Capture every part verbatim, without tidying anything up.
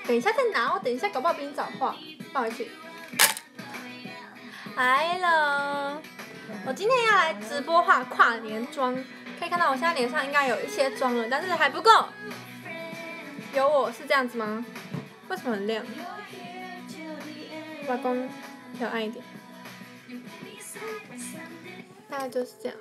等一下再拿，我等一下搞不好比你早画，放回去。来了，我今天要来直播画跨年妆，可以看到我现在脸上应该有一些妆了，但是还不够。有我是这样子吗？为什么很亮？把光调暗一点，大概就是这样。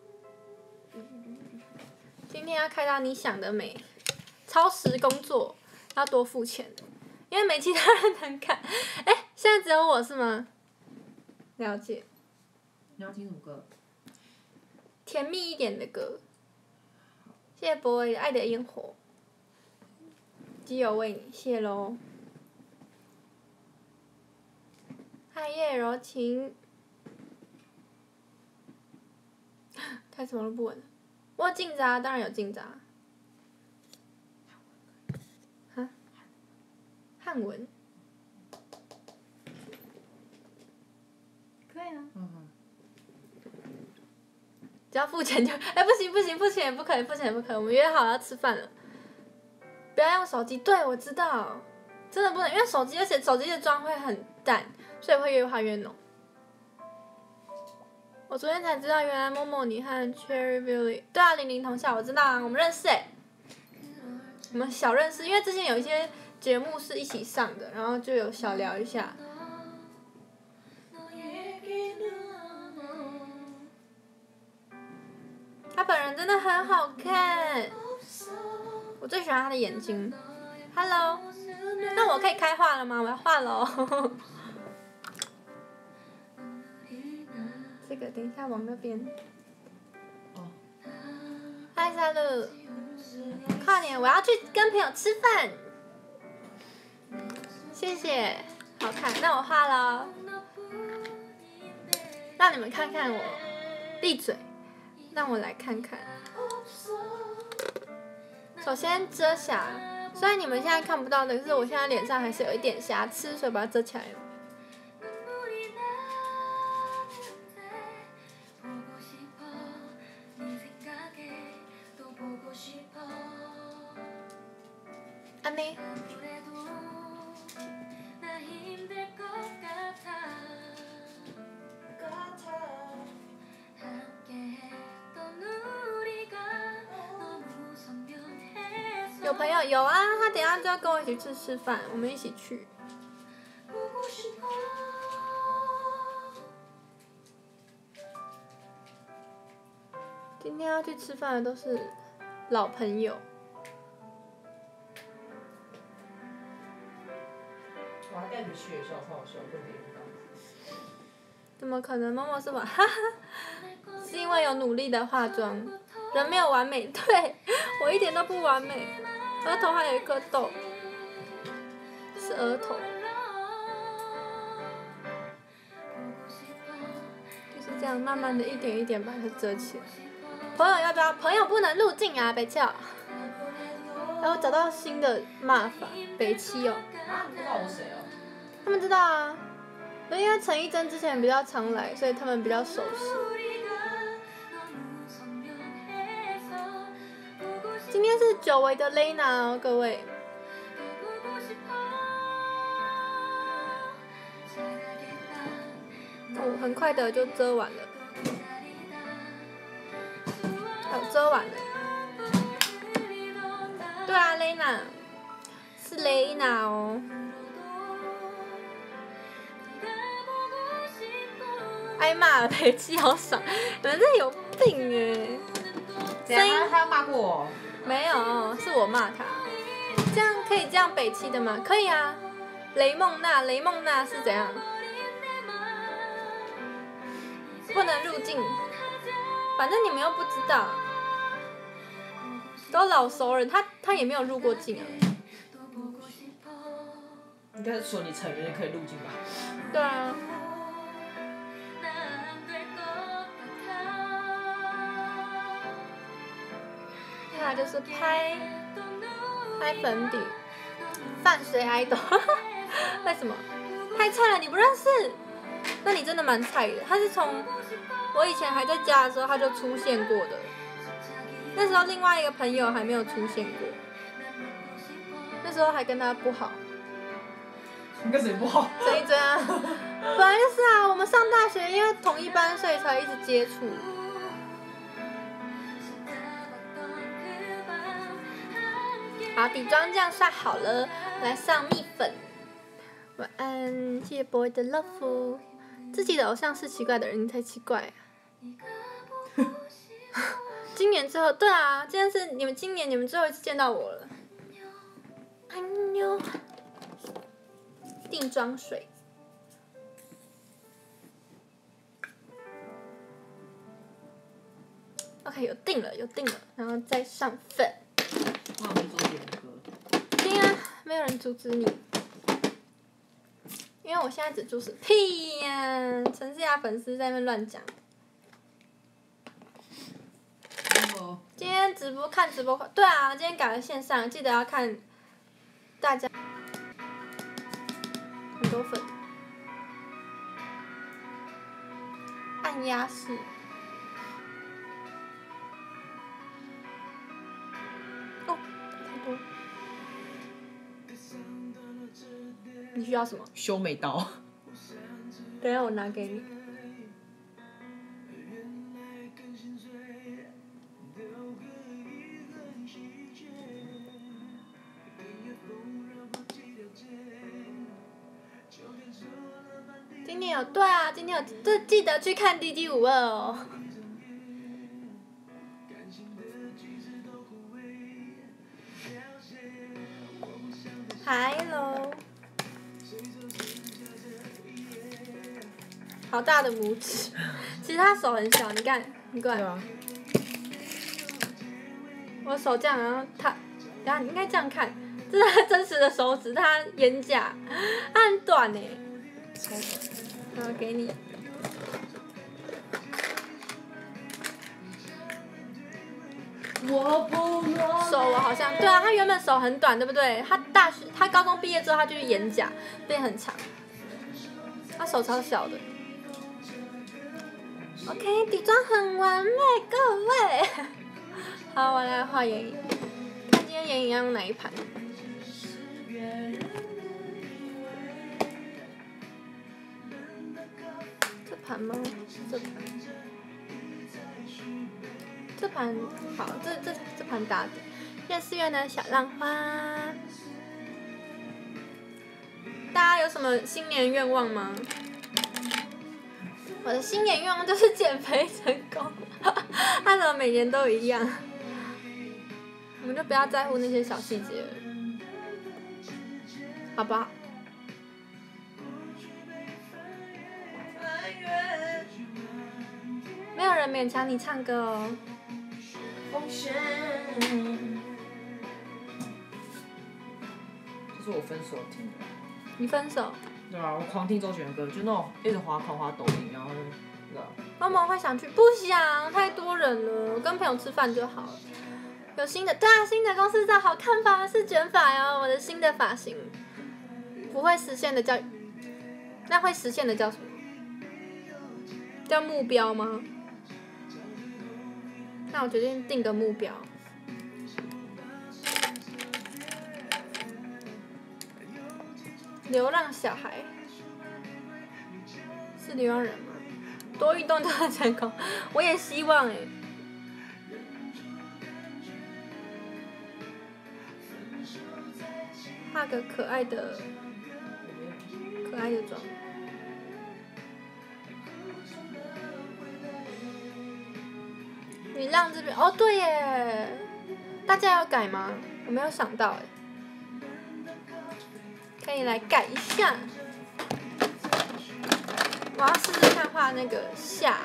今天要开到你想的美，超时工作要多付钱，因为没其他人能看。哎、欸，现在只有我是吗？了解。 你要听什么歌？ 甜蜜一点的歌。谢谢博伟的《爱的烟火》。基友为你，谢喽。嗨夜柔情。开什么都不稳。我有镜子啊，当然有镜子啊。哈？汉文。可以啊。嗯哼。只要付钱就，哎、欸、不行不行，付钱也不可以，付钱也不可以，我们约好要吃饭了。不要用手机，对我知道，真的不能，因为手机，而且手机的妆会很淡，所以会越画越浓。我昨天才知道，原来默默你和 Cherry Billy， 对啊，零零同校，我知道啊，我们认识哎，我们小认识，因为之前有一些节目是一起上的，然后就有小聊一下。他本人真的很好看，我最喜欢他的眼睛。Hello， 那我可以开画了吗？我要画喽。这个等一下往那边。哦。嗨，沙露。跨年我要去跟朋友吃饭。谢谢，好看，那我画了。让你们看看我，闭嘴。让我来看看。首先遮瑕，虽然你们现在看不到的，可是我现在脸上还是有一点瑕疵，所以把它遮起来了。安妮。有朋友有啊，他等一下就要跟我一起去吃饭，我们一起去。今天要去吃饭的都是老朋友。 我还带你去学校，超好笑，跟别人讲。 怎么可能？默默是吧？哈哈，是因为有努力的化妆，人没有完美，对我一点都不完美。额头还有一颗痘，是额头，就是这样慢慢的一点一点把它遮起来。朋友要不要？朋友不能入镜啊，北七哦。然后找到新的骂法，北七哦。 啊，你知道我谁哦？ 他们知道啊，因为陈绮贞之前比较常来，所以他们比较熟悉。今天是久违的 Lena 哦，各位。哦，很快的就遮完了。哦，遮完了。对啊 ，Lena， 是 Lena 哦。挨骂了，北七好爽，你们真有病哎！ 声音他骂过我？ 没有，是我骂他。这样可以这样北七的吗？可以啊。雷梦娜，雷梦娜是怎样？不能入境，反正你们又不知道。都老熟人，他他也没有入过境啊。 应该是说你成员可以入境吧？ 对啊。他就是拍拍粉底，泛水爱豆，为什么？太菜了，你不认识？那你真的蛮菜的。他是从我以前还在家的时候他就出现过的，那时候另外一个朋友还没有出现过，那时候还跟他不好。 你跟谁不好？ 追一追啊！本来就是啊，我们上大学因为同一班，所以才一直接触。好，底妆这样刷好了，来上蜜粉。晚安，谢谢 boy 的 love。自己的偶像是奇怪的人，你才奇怪、啊。今年最后，对啊，今天是你们今年你们最后一次见到我了。哎呦，定妆水。OK， 有定了，有定了，然后再上粉。 我还没做点歌。 对啊，没有人阻止你，因为我现在只阻止屁呀、啊！陈思雅粉丝在那边乱讲。今天直播看直播，对啊，今天改了线上，记得要看大家很多粉，按压式。哦，太多。你需要什么？ 修眉刀。 等一下我拿给你。今天有对啊，今天有这记得去看 D G 五二哦。Hello。好大的拇指，其实他手很小，你看，你过来。 对啊。我手这样，然后他，然后你应该这样看，这是他真实的手指，他眼甲，他很短呢。 超短。 然后给你。 我不手我好像对啊，他原本手很短，对不对？他大学他高中毕业之后，他就是眼甲变很长，他手超小的。OK， 底妆很完美，各位。好，我来画眼影，看今天眼影要用哪一盘。这盘吗？这盘。这盘好，这这这盘打底。愿四月的小浪花。大家有什么新年愿望吗？我的新年愿望就是减肥成功，他怎么每年都一样？我们就不要在乎那些小细节了，好不好？没有人勉强你唱歌哦。 风雪。这是我分手听的。 你分手？ 对啊，我狂听周杰伦歌，就那种一直滑狂滑抖音，然后就，对啊。 妈妈会想去，不想，太多人了，我跟朋友吃饭就好了。有新的，对啊，新的公司照好看吧？是卷发哟，我的新的发型。不会实现的叫，那会实现的叫什么？叫目标吗？那我决定定个目标。流浪小孩是流浪人吗？多运动就会成功，我也希望哎。画个可爱的、可爱的妆。你让这边哦，对耶，大家要改吗？我没有想到哎。可以来改一下。我要试试看画那个下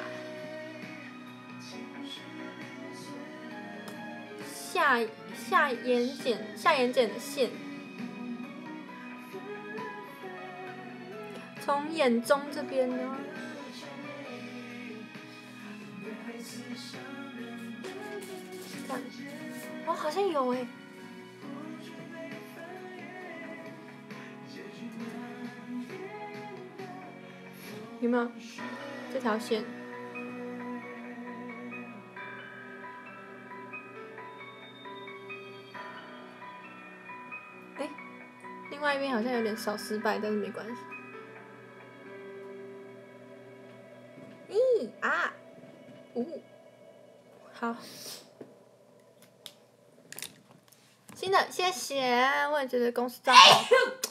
下下眼睑下眼睑的线，从眼中这边呢。看，哦，好像有哎。有没有这条线？哎，另另外一边好像有点小失败，但是没关系。咦啊，呜，好，新的谢谢，我也觉得公司账号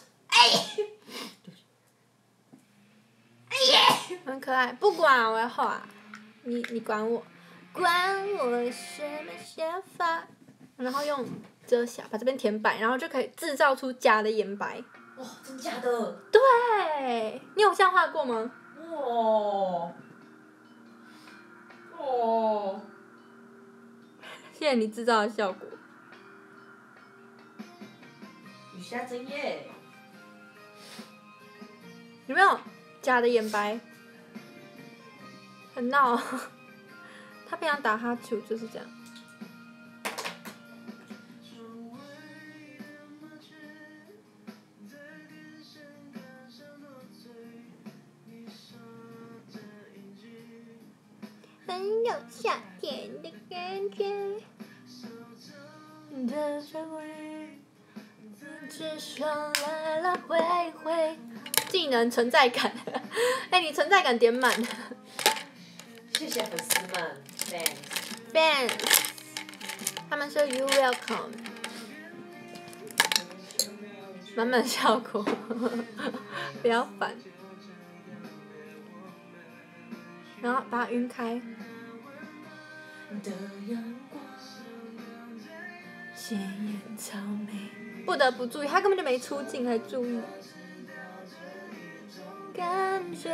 很可爱，不管我要画，你你管我，管我什么想法，然后用遮瑕把这边填白，然后就可以制造出假的眼白。 哇，真假的？ 对，你有这样画过吗？ 哇，哦， 谢谢你制造的效果。 雨下真耶！ 有没有假的眼白？很闹，他平常打哈欠就是这样。很有夏天的感觉。的香味，只剩来来回回。技能存在感，哎、欸，你存在感点满。 谢谢粉丝们 ，fans。 fans， 他们说 you welcome， 满满效果，不要烦。然后把它晕开。鲜艳草莓，不得不注意，他根本就没出镜，还注意。感觉，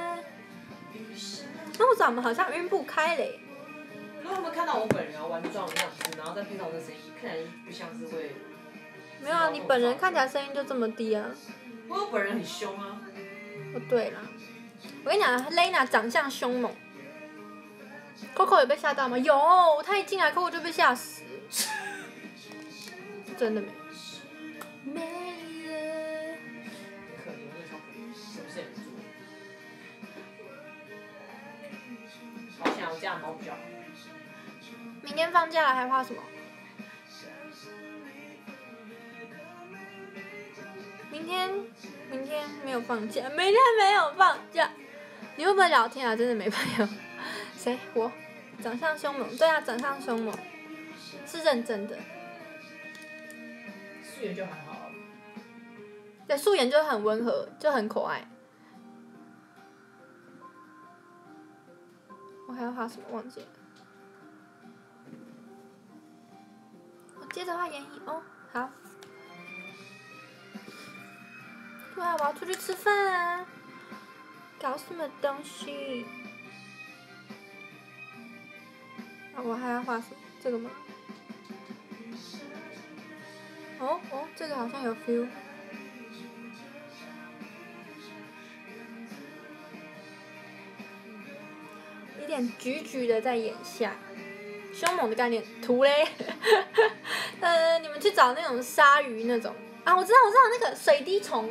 那我怎么好像晕不开嘞？ 如果他们看到我本人玩妆的样子，然后再配上我的声音，看起来不像是会。 没有啊，你本人看起来声音就这么低啊。 我有本人很凶啊。 哦，对了，我跟你讲 ，Lena 长相凶猛。Coco 有被吓到吗？有，他一进来 Coco 就被吓死。真的没。没了。 可怜，那超可怜，什么事也没做。好想我家的猫比较好。 明天放假了还画什么？明天，明天没有放假，明天没有放假。你会不会聊天啊？真的没朋友。谁？我。长相凶猛，对啊，长相凶猛，是认真的。 素颜就还好。 对，素颜就很温和，就很可爱。我还要画什么？忘记了。我接着画眼影哦，好。对啊，我要出去吃饭啊！搞什么东西？啊，我还要画什么？这个吗？哦哦，这个好像有 feel。有点橘橘的在眼下，凶猛的概念，图嘞。呃，你们去找那种鲨鱼那种啊，我知道我知道那个水滴虫。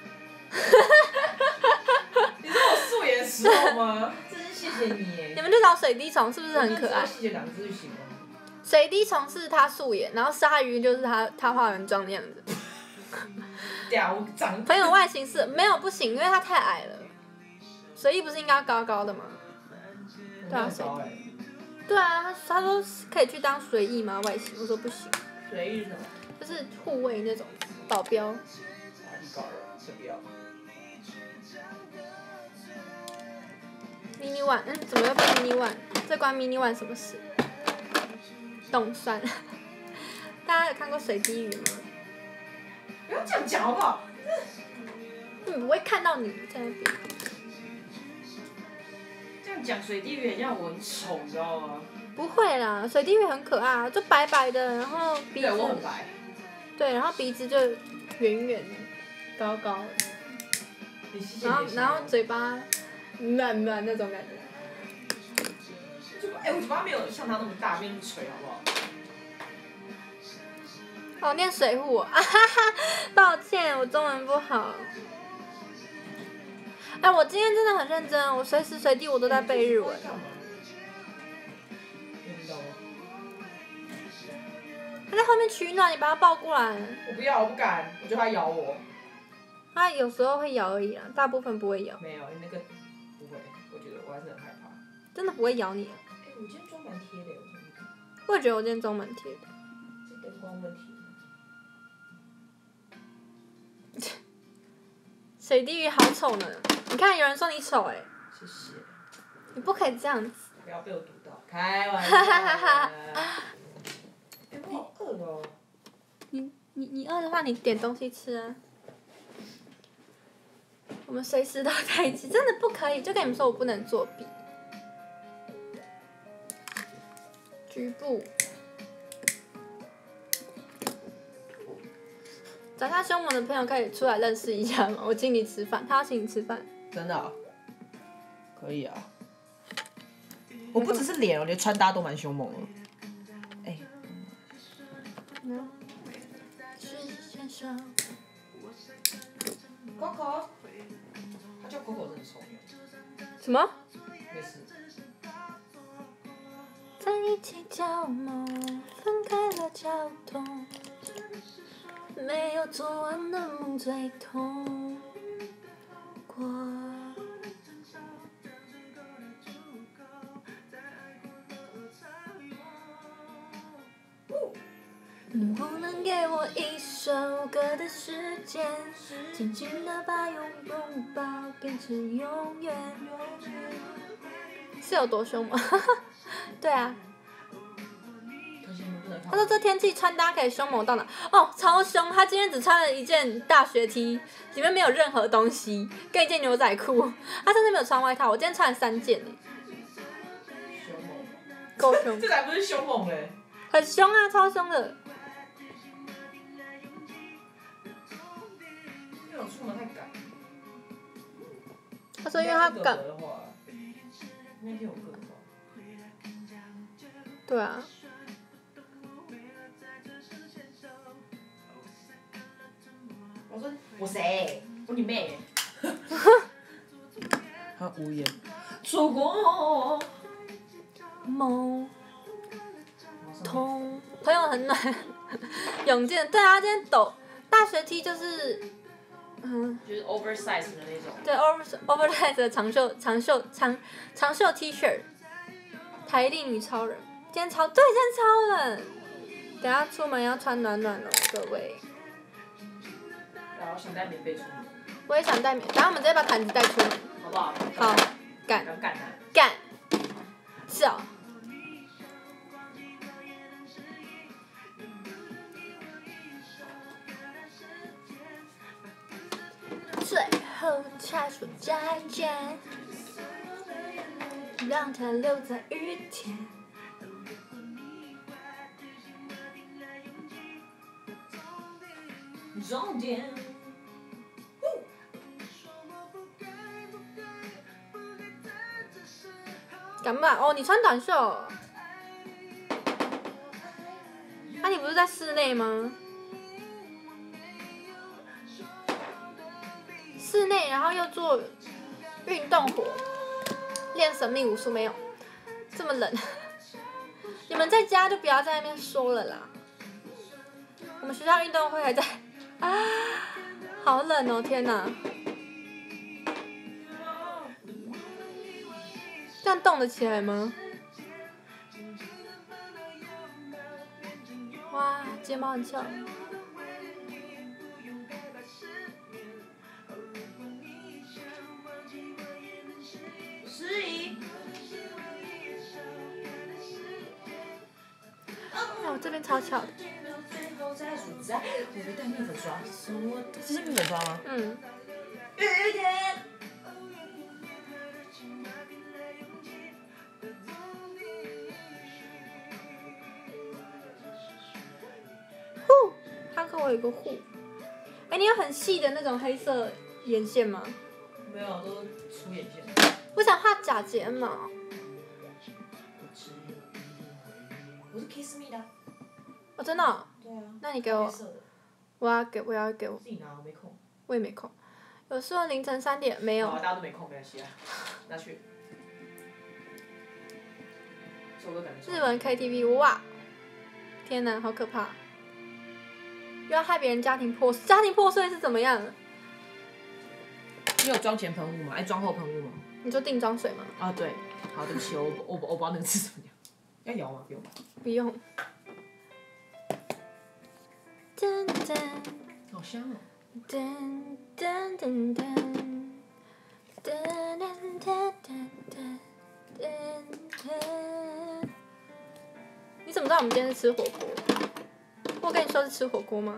你说我素颜时候吗？真是谢谢你耶。 你们去找水滴虫，是不是很可爱？ 谢谢两个字就行了。 水滴虫是他素颜，然后鲨鱼就是他他化完妆那样子。 屌长。 朋友外形是没有不行，因为他太矮了。水滴不是应该高高的吗？对啊，水滴。对啊，他他说可以去当随意吗？外形，我说不行。 随意是什么？ 就是护卫那种保镖。 搞了，先不要。 mini one， 嗯，怎么又变 mini one？ 这关 mini one 什么事？懂算了。大家有看过水滴鱼吗？ 不要这样讲好不好？ 嗯，我会看到你在那边。 这样讲水滴鱼很像我很丑，你知道吗？ 不会啦，水滴鱼很可爱，就白白的，然后鼻子。 对，我很白。 对，然后鼻子就圆圆的，高高的。然后然后嘴巴软软那种感觉。 哎、欸，我嘴巴没有像他那么大，没那么垂，好不好？ 哦，念水户、哦，啊哈哈，抱歉，我中文不好。哎，我今天真的很认真，我随时随地我都在背日文。他在后面取暖，你把他抱过来。 我不要，我不敢，我觉得他咬我。 它有时候会咬而已啦，大部分不会咬。 没有，那个不会，我觉得我还是很害怕。 真的不会咬你啊？ 哎、欸，我今天妆蛮贴的，我觉得。 我也觉得我今天妆蛮贴的。 是灯光问题。 水滴鱼好丑呢！你看有人说你丑哎、欸。 谢谢。 你不可以这样子。 不要被我堵到，开玩笑的。哎、欸，我好饿哦。 你你你饿的话，你点东西吃啊。我们随时都在一起，真的不可以。就跟你们说，我不能作弊。局部。找下凶猛的朋友可以出来认识一下吗？我请你吃饭，他要请你吃饭。 真的、喔？可以啊。我不只是脸，我连穿搭都蛮凶猛的。哎、欸。嗯。Coco， 他叫 Coco 真的丑样。 什么？ 没事。 在一起交梦，分开了交通，没有做完的梦最痛过。能不能给我一首歌的时间，紧紧地把拥拥抱变成永远？是有多凶吗？对啊。他说这天气穿搭可以凶猛到哪？哦，超凶！他今天只穿了一件大学 T， 里面没有任何东西，跟一件牛仔裤。他甚至没有穿外套，我今天穿了三件呢。 凶猛。 够凶。 这才不是凶猛嘞。 很凶啊，超凶的。 因为我出门太赶。 他说因为他赶。 那天有歌的话。 对啊。 我说我谁？我你妹！他无言。错过。 梦。痛。朋友很暖。永健，对啊，今天抖大学 T 就是，嗯。 就是 oversize 的那种。 对 over oversize 的长袖长袖长长袖 T 恤。台历女超人，今天超对，今天超冷。等下出门要穿暖暖哦，各位。 然后想带棉被出门。 我也想带棉，等下我们直接把毯子带出门。 好不好？ 好，干。 干干。是哦。最后才说再见，让它留在雨天。 重点。 干嘛？哦，你穿短袖。啊，你不是在室内吗？室内，然后又做运动活，练神秘武术没有？这么冷，你们在家就不要在那边说了啦。我们学校运动会还在，啊，好冷哦！天哪，这样动得起来吗？哇，睫毛很翘。 诗怡。 哎，我这边超翘的。 我没带面粉刷，这是面粉刷吗？ 嗯。 雨天。 呼，他跟我有个呼。哎，你有很细的那种黑色眼线吗？ 没有，都是粗眼线。 我想画假睫毛。 我是 Kiss Me 的。 哦，真的、哦？ 对啊。 那你给我。我要给，我要给我。 自己拿，我没空。 我也没空。有时候凌晨三点没有。 好、啊，大家都没空，没关系啊。拿去。 日文 K T V， 哇！天哪，好可怕！又要害别人家庭破碎，家庭破碎是怎么样？ 你有妆前喷雾吗？哎，妆后喷雾吗？ 你说定妆水吗？ 啊，对。好，对不起，我我我不知道那个字怎么样。要摇吗？不用吧。 不用。噔噔。 好香哦。 噔噔噔噔。噔噔噔噔噔噔。你怎么知道我们今天是吃火锅？我跟你说是吃火锅吗？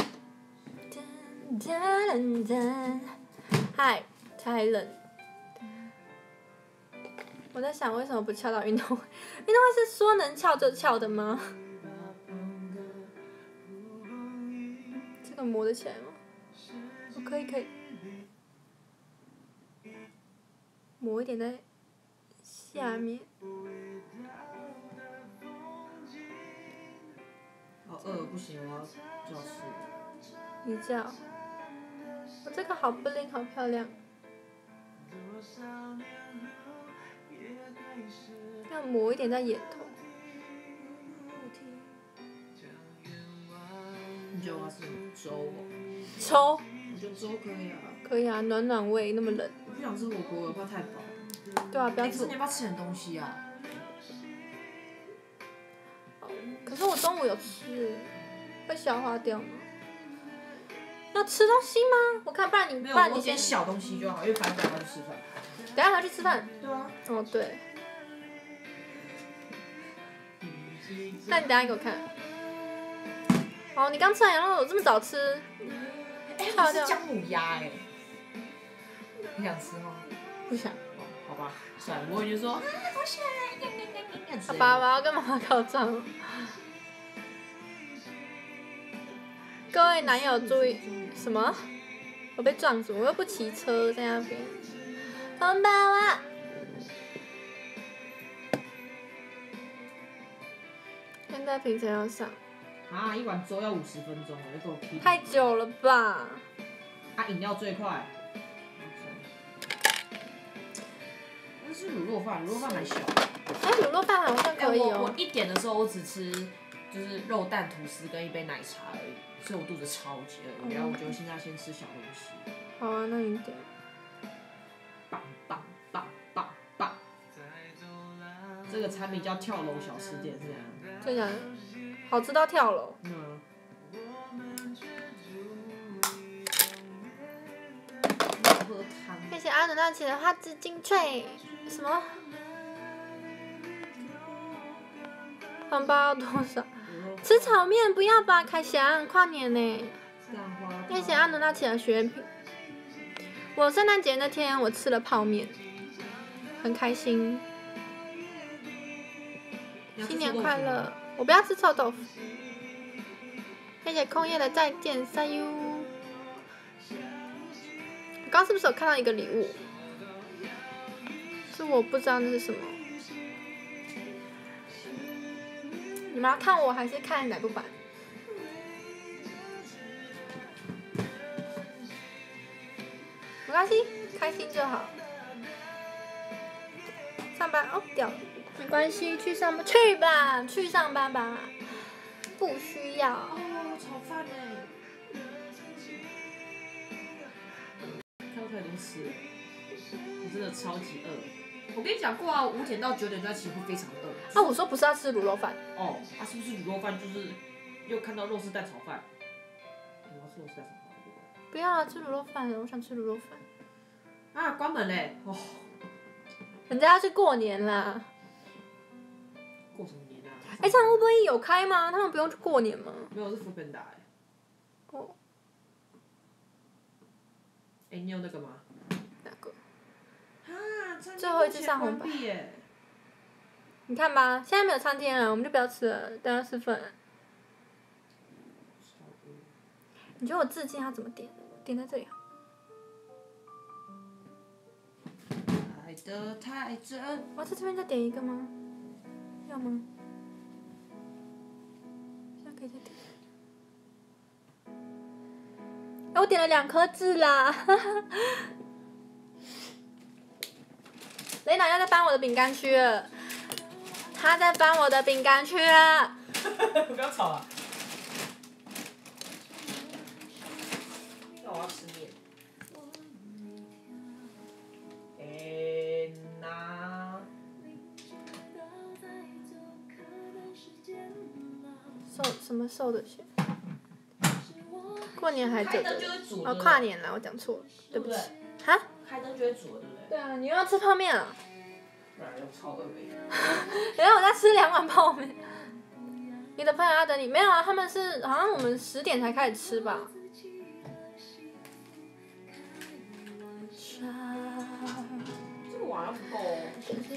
噔噔噔。嗨，太冷。我在想为什么不翘到运动会？运动会是说能翘就翘的吗？这个磨得起来吗？我、哦、可以可以，磨一点在下面。 好饿，不行，我要就要吃。 你叫。我这个好 bling 好漂亮。要抹一点在眼头。 你觉得我要吃什么粥哦？ 粥。 我觉得粥可以啊。 可以啊，暖暖胃，那么冷。 我不想吃火锅，我怕太饱。 对啊，不要吃。 欸、你要不要吃点东西啊？ 可是我中午有吃，会消化掉吗？要吃东西吗？我看，不然你，不然你先小东西就好，因为反正等下要去吃饭。 等下还要去吃饭。 对啊。 哦，对。那你等下给我看。哦，你刚吃完羊肉，有这么早吃？ 哎、欸，我是姜母鸭哎。你想吃吗？ 不想。 哦，好吧，算了，我就说啊，好想。 好吧，我要跟妈妈告状。各位男友注意，什么？我被撞住，我又不骑车在那边。红包啊！现在平常要上。 啊，一碗粥要五十分钟，你给我批。 太久了吧？ 啊，饮料最快。那是卤肉饭，卤肉饭蛮小。 哎，卤肉饭好像可以哦、 欸。我我一点的时候，我只吃就是肉蛋吐司跟一杯奶茶而已，所以我肚子超级饿。嗯、然后我觉得现在先吃小东西。 好啊，那你点。 棒棒棒棒棒！这个产品叫跳楼小吃店，是这样。 真的，好吃到跳楼。 嗯。喝汤。 谢谢阿努娜起的花枝精粹。什么？红包多少？吃炒面不要吧，凯翔，跨年呢。谢谢阿努娜起的学品。我圣诞节那天我吃了泡面，很开心。新年快乐！我不要吃臭豆腐。谢谢空叶的再见 ，see you。我刚是不是有看到一个礼物？是我不知道那是什么。你们要看我还是看哪部版？没关系，开心就好。上班哦，掉了。没关系，去上班去吧，去上班吧。不需要。 哦，炒饭呢？看到快点死了，我真的超级饿。我跟你讲过啊，五点到九點在其實會非常餓。 啊，我說不是要吃滷肉飯。 哦，啊，是不是滷肉飯就是又看到肉絲蛋炒飯？我要吃肉絲蛋炒飯。 不要啊，吃滷肉飯了，我想吃滷肉飯。 啊，關門嘞！哦。 人家要去過年啦。 過什麼年啊？ 哎、欸，這樣會不會有開嗎？他們不用去過年嗎？ 沒有，是 Foodpanda 哎。 哦。 哎、欸，你有那個嗎？ 哪個？ 啊， 最後一次上紅白。你看吧，現在沒有餐廳了，我們就不要吃了，等下吃飯。你覺得我自薦要怎麼點？點在這裡。 愛得太真。 我要在這邊再點一個嗎？要嗎？現在可以再點。哎，我點了兩顆痣啦！雷娜要在搬我的餅乾區了，她在搬我的餅乾區了。 不要吵啊！那我要吃麵。 瘦什么瘦的钱？过年还走的哦， 对跨年了，我讲错了，对不起。 对哈？ 开灯就会煮了，对不对？ 对啊，你又要吃泡面啊？ 不然我超饿的。 等下我再吃两碗泡面。你的朋友要等你？没有啊，他们是好像我们十点才开始吃吧。 这个碗要不够哦。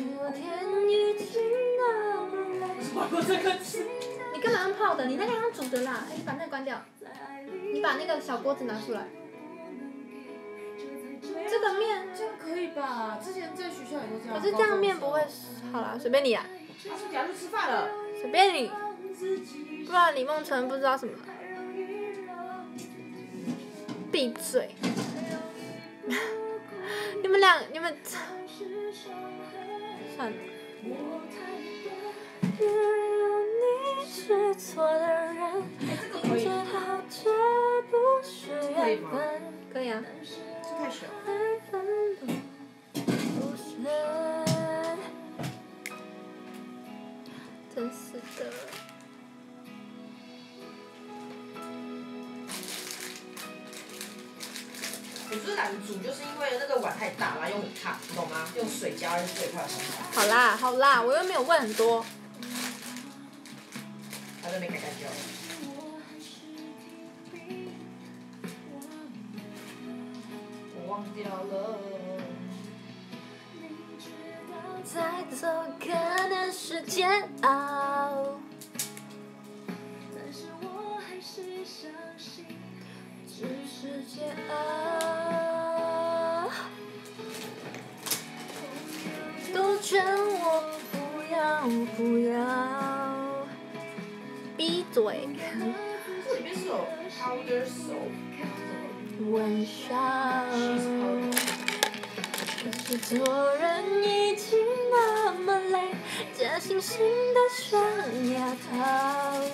我我这个吃。 你干嘛用泡的？你那个用煮的啦。哎，你把那个关掉。你把那个小锅子拿出来。这个面这样可以吧？之前在学校也都这样。 可是这样面不会好啦，随便你啊。 他说等下去吃饭了。 随便你。不然李梦辰不知道什么。闭嘴。你们俩，你们。算了。是错的人，明知道这不是缘分。可以啊。 这太小。 真是的。 我就是懒得煮，就是因为那个碗太大了，又很烫，你懂吗？用水加热最快的方法。 好啦好啦，我又没有问很多。 他都没开干掉。我忘掉了。 再走可能是煎熬。只是煎熬。都劝我不要不要。闭嘴。 这里面是有 powder soap。 微笑。可是做人已经那么累，假惺惺的像丫头。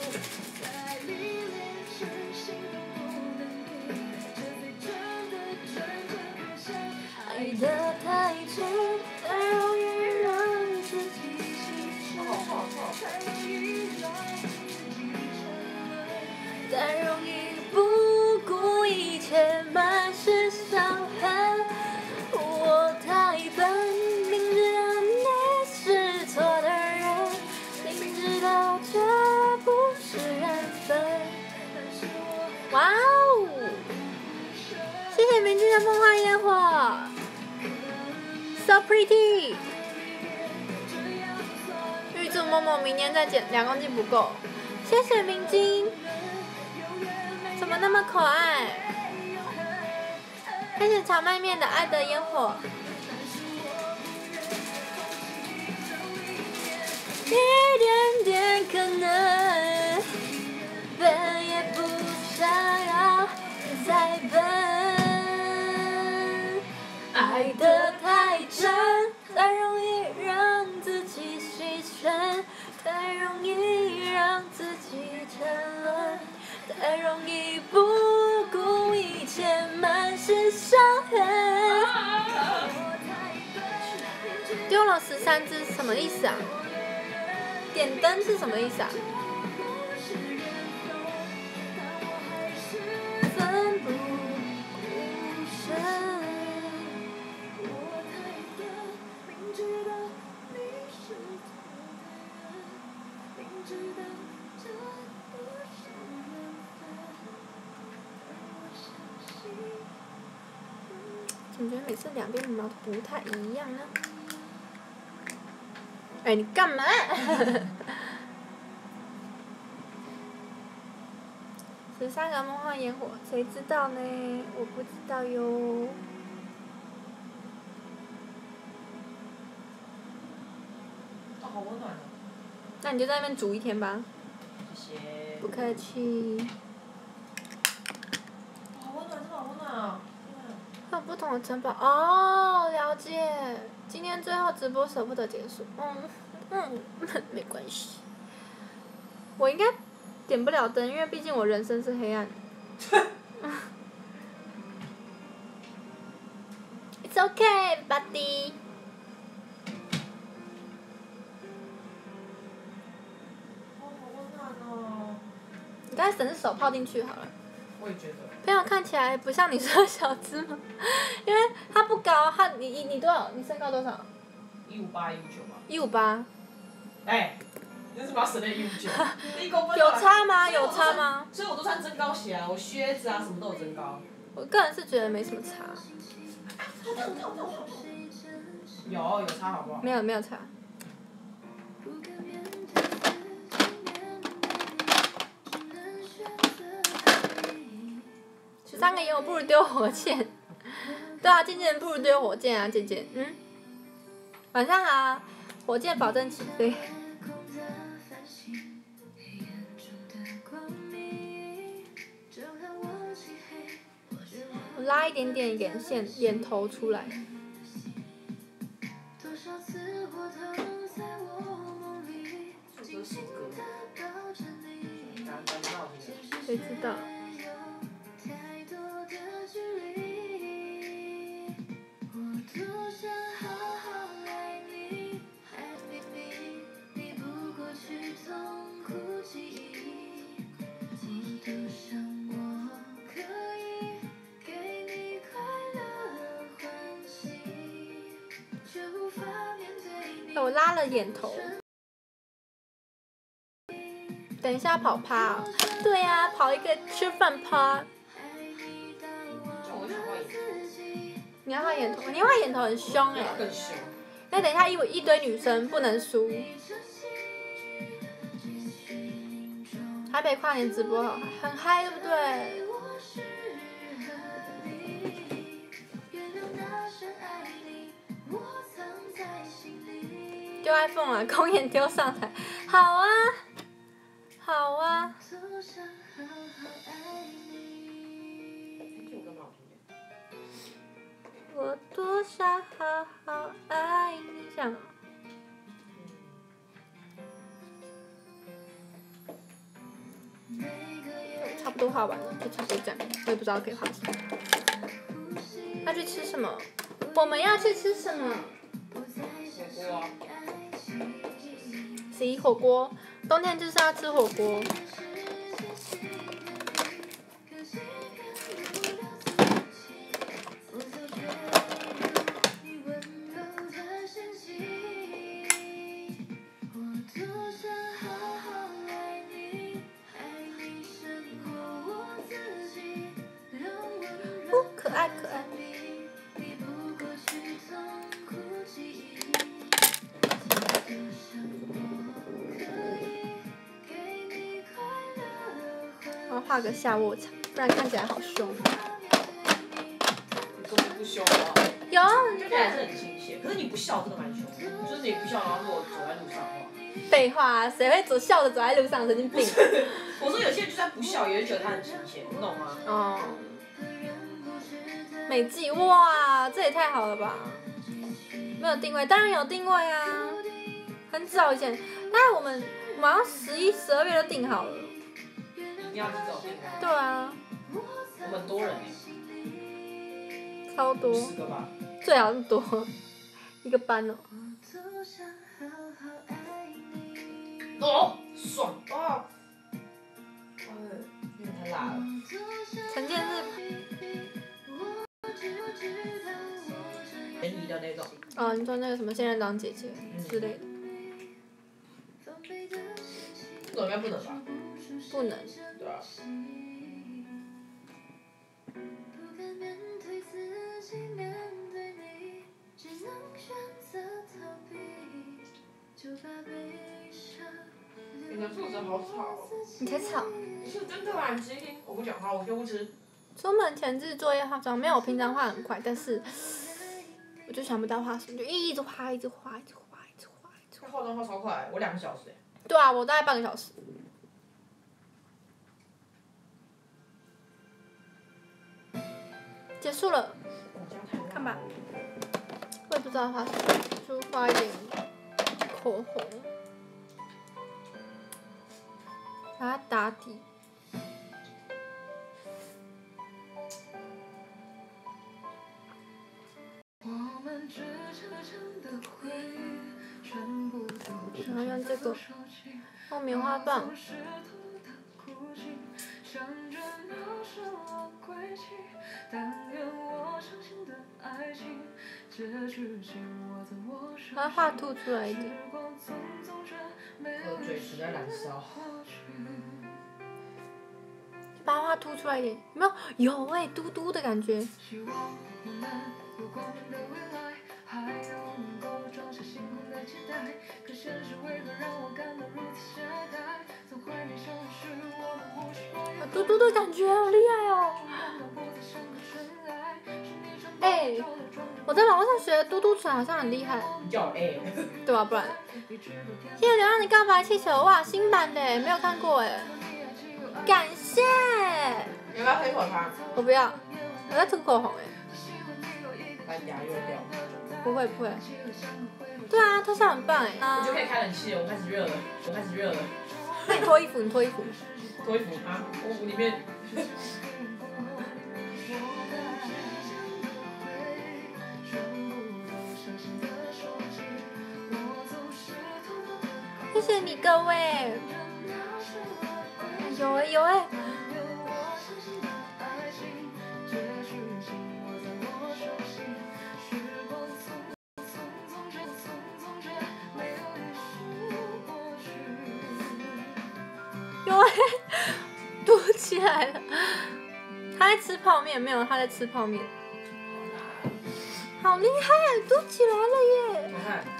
爱得太真，太容易让自己牺牲，太容易不顾一切，满是伤痕。我太笨，明知道你是错的人，明知道这不是缘分。哇哦！谢谢明君的梦幻烟火 ，so pretty。预祝默默明年再减两公斤不够。谢谢明君，怎么那么可爱？谢谢荞麦面的爱的烟火。一点点可能，笨也不想要再笨。爱得太真，太容易让自己牺牲，太容易让自己沉沦，太容易不顾一切，满是伤痕。丢了十三只什么意思啊？点灯是什么意思啊？奋不顾身。总觉得每次两边的毛都不太一样啊。哎，你干嘛？十三个梦幻烟火，谁知道呢？我不知道哟。 哦，好温暖哦。 那你就在那边煮一天吧。 谢谢。 不客气。 好温暖，真的好温暖啊！ 有不同的城堡哦，了解。今天最后直播舍不得结束，嗯嗯，没关系。我应该点不了灯，因为毕竟我人生是黑暗的。It's okay, buddy. 哦，好温暖哦。 整只手泡进去好了。 我也觉得。 这样看起来不像你说的小只吗？因为它不高，它你你你多少？你身高多少？ 一五八一五九吧。 一五八。 哎，你为什么要省那一五九？一公分。 有差吗？有差吗？ 所以我都穿增高鞋啊，我靴子啊什么都有增高。 我个人是觉得没什么差。 有有差好不好？ 没有没有差。十三个烟我不如丢火箭。对啊，渐渐不如丢火箭啊，渐渐嗯。晚上好，火箭保证起飞。我拉一点点眼线眼头出来。谁知道？我拉了眼头。等一下跑趴、哦，对呀、啊，跑一个吃饭趴。你要画眼头，你画眼头很凶哎、欸。 更凶。 那等一下一一堆女生不能输。台北跨年直播好很嗨，对不对？丢 iPhone 啊，公演丢上台，好啊，好啊。我多想好好爱你，这样。差不多画完了，就差不多这样，我也不知道可以画什么。要去吃什么？我们要去吃什么？ 火锅。 十一火锅，冬天就是要吃火锅。可爱可爱。我要画个下卧场，不然看起来好凶。 你根本不凶啊。 有， 你看起来是很亲切，可是你不笑真的蛮凶的，就是你不笑，然后如果走在路上的话。 废话，谁会走笑着走在路上？神经病。 我说有些人就算不笑，也会觉得他很亲切，你懂吗？ 哦。美纪，哇，这也太好了吧！没有定位，当然有定位啊。很早以前，但是我们我们好像十一、十二月都定好了。 一定要提早定啊。 对啊。 我们多人哎。 超多。 十个吧。 最好是多，一个班哦。 哦，爽啊！嗯，有点太辣了。 陈建是。 便宜的那种。 哦，你说那个什么仙人掌姐姐之类的。 这种应该不能吧？ 不能。 对啊。你的肚子好吵哦。 你才吵。 是真的啦，你直接听，我不讲话，我就不吃。 出门前置作业化妆，没有我平常画很快，但是我就想不到画什么，就一直画，一直画，一直画，一直画，一直画。 化妆画超快，我两个小时哎。 对啊，我大概半个小时。结束了。看吧。我也不知道画什么，就画一点口红，把它打底。然后用这个用棉花棒把它画凸出来一点。 我的嘴唇在燃烧。 把它画凸出来一点，有没有？有哎、欸，嘟嘟的感觉。嘟嘟的感觉好厉害哦！哎、欸，我在网络上学的嘟嘟唇好像很厉害。 你叫我 A。 对吧？不然。谢谢流浪的告白气球，哇，新版的没有看过哎。感谢。 你要不要推口它？ 我不要，我在涂口红哎。 把牙用掉。 不会不会。对啊，特效很棒哎。 我就可以开冷气了，我开始热了，我开始热了。 那你脱衣服，你脱衣服。 脱衣服啊！我里面。 谢谢你各位。有哎、欸、有哎、欸。有哎、欸，嘟起来了。他在吃泡面，没有，他在吃泡面。好厉害，嘟起来了耶！ 我看。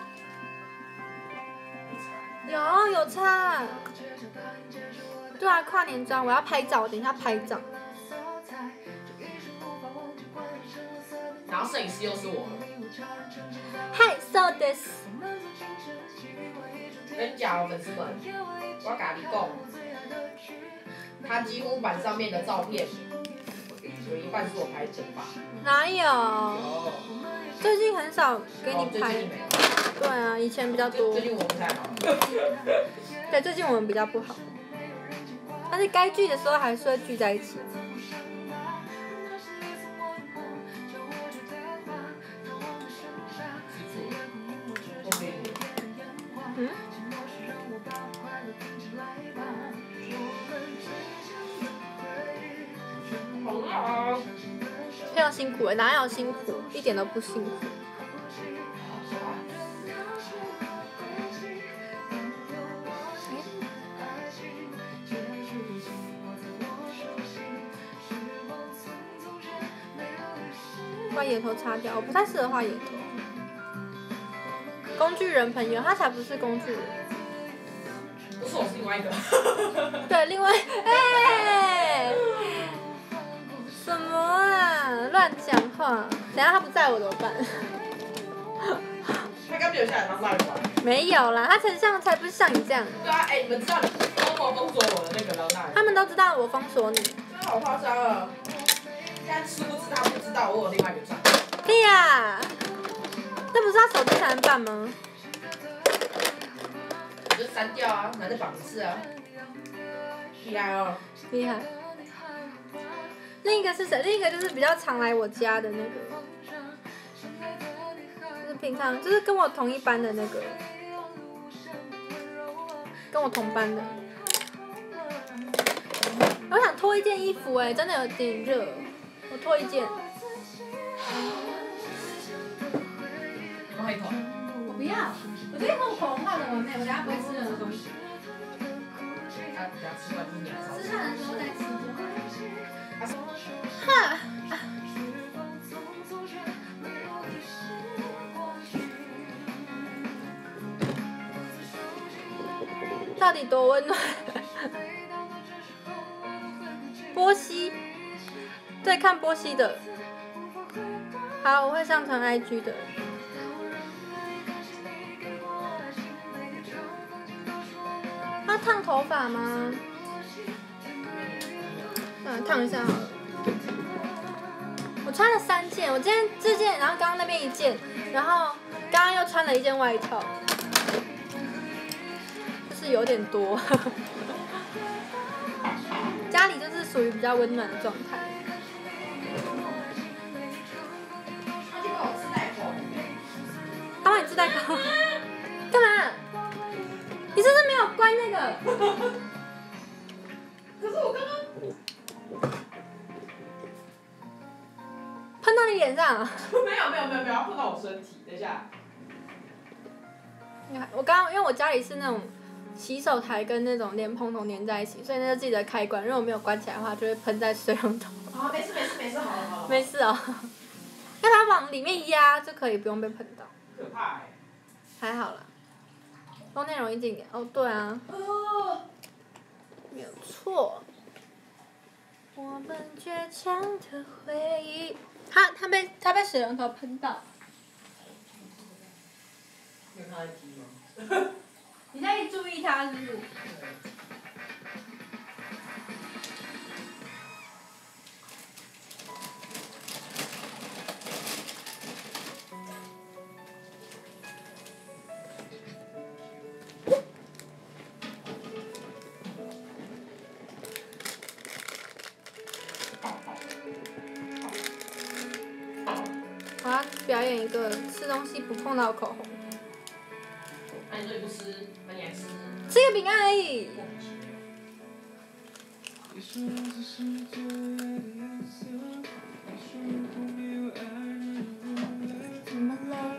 有有差。对啊，跨年妆，我要拍照，等一下拍照。 然后摄影师又是我。 嗨 ，so this。 跟你讲哦，粉丝们，我要跟你讲，他几乎版上面的照片有一半是我拍的吧？ 哪有？ 有。 最近很少给你拍。 哦、 对啊，以前比较多。 最近我不太好。 对，最近我们比较不好。但是该聚的时候还是会聚在一起。嗯？ 好。 非常辛苦哎，哪有辛苦？一点都不辛苦。把眼头擦掉，我不太适合画眼头。工具人朋友，他才不是工具人。 不是，我是另外一个。 对，另外，哎、欸，什么啊？乱讲话！等下他不在我怎么办？ 他刚没有下来当赖吧？ 没有啦，他成像才不是像你这样。 对啊，哎、欸，你们知道你封我封锁我的那个老大？ 他们都知道我封锁你。 真的好夸张啊！现在殊不知他不知道我有另外一个账。 对呀，这不是他手机才能办吗？ 就删掉啊，拿着绑一次啊。厉害哦！ 厉害。另一个是谁？另一个就是比较常来我家的那个，就是平常就是跟我同一班的那个，跟我同班的。我想脱一件衣服哎、欸，真的有点热，我脱一件。 画一口。 我不要，我这个口红画的完美，我等下不会吃任何东西。 啊，等下吃完就你烧。 吃饭的时候再吃就好。 啊、 哈。到底多温暖？波西，对，看波西的。好，我会上传 I G 的。他烫头发吗？嗯，烫一下好了。我穿了三件，我今天这件，然后刚刚那边一件，然后刚刚又穿了一件外套，就是有点多。家里就是属于比较温暖的状态。 他就帮我自带口。 他帮你自带口？干嘛？你是不是没有关那个？ 可是我刚刚。 你脸上啊？ 没有没有没有没有，要碰到我身体。等一下。 你看，我刚刚因为我家里是那种洗手台跟那种莲蓬头连在一起，所以那就记得开关。如果没有关起来的话，就会喷在水龙头。 啊，没事没事没事，好了好了。 没事哦，要它往里面压就可以，不用被喷到。 可怕哎。 还好啦，冬天容易静电。哦，对啊。 哦。 没有错。我们倔强的回忆。他他被他被水龙头喷到。 有他在踢吗？ 你在注意他是不是？我要表演一个吃东西不碰到口红。 那你说你不吃，那你还吃？ 吃个饼干而已。怎么了？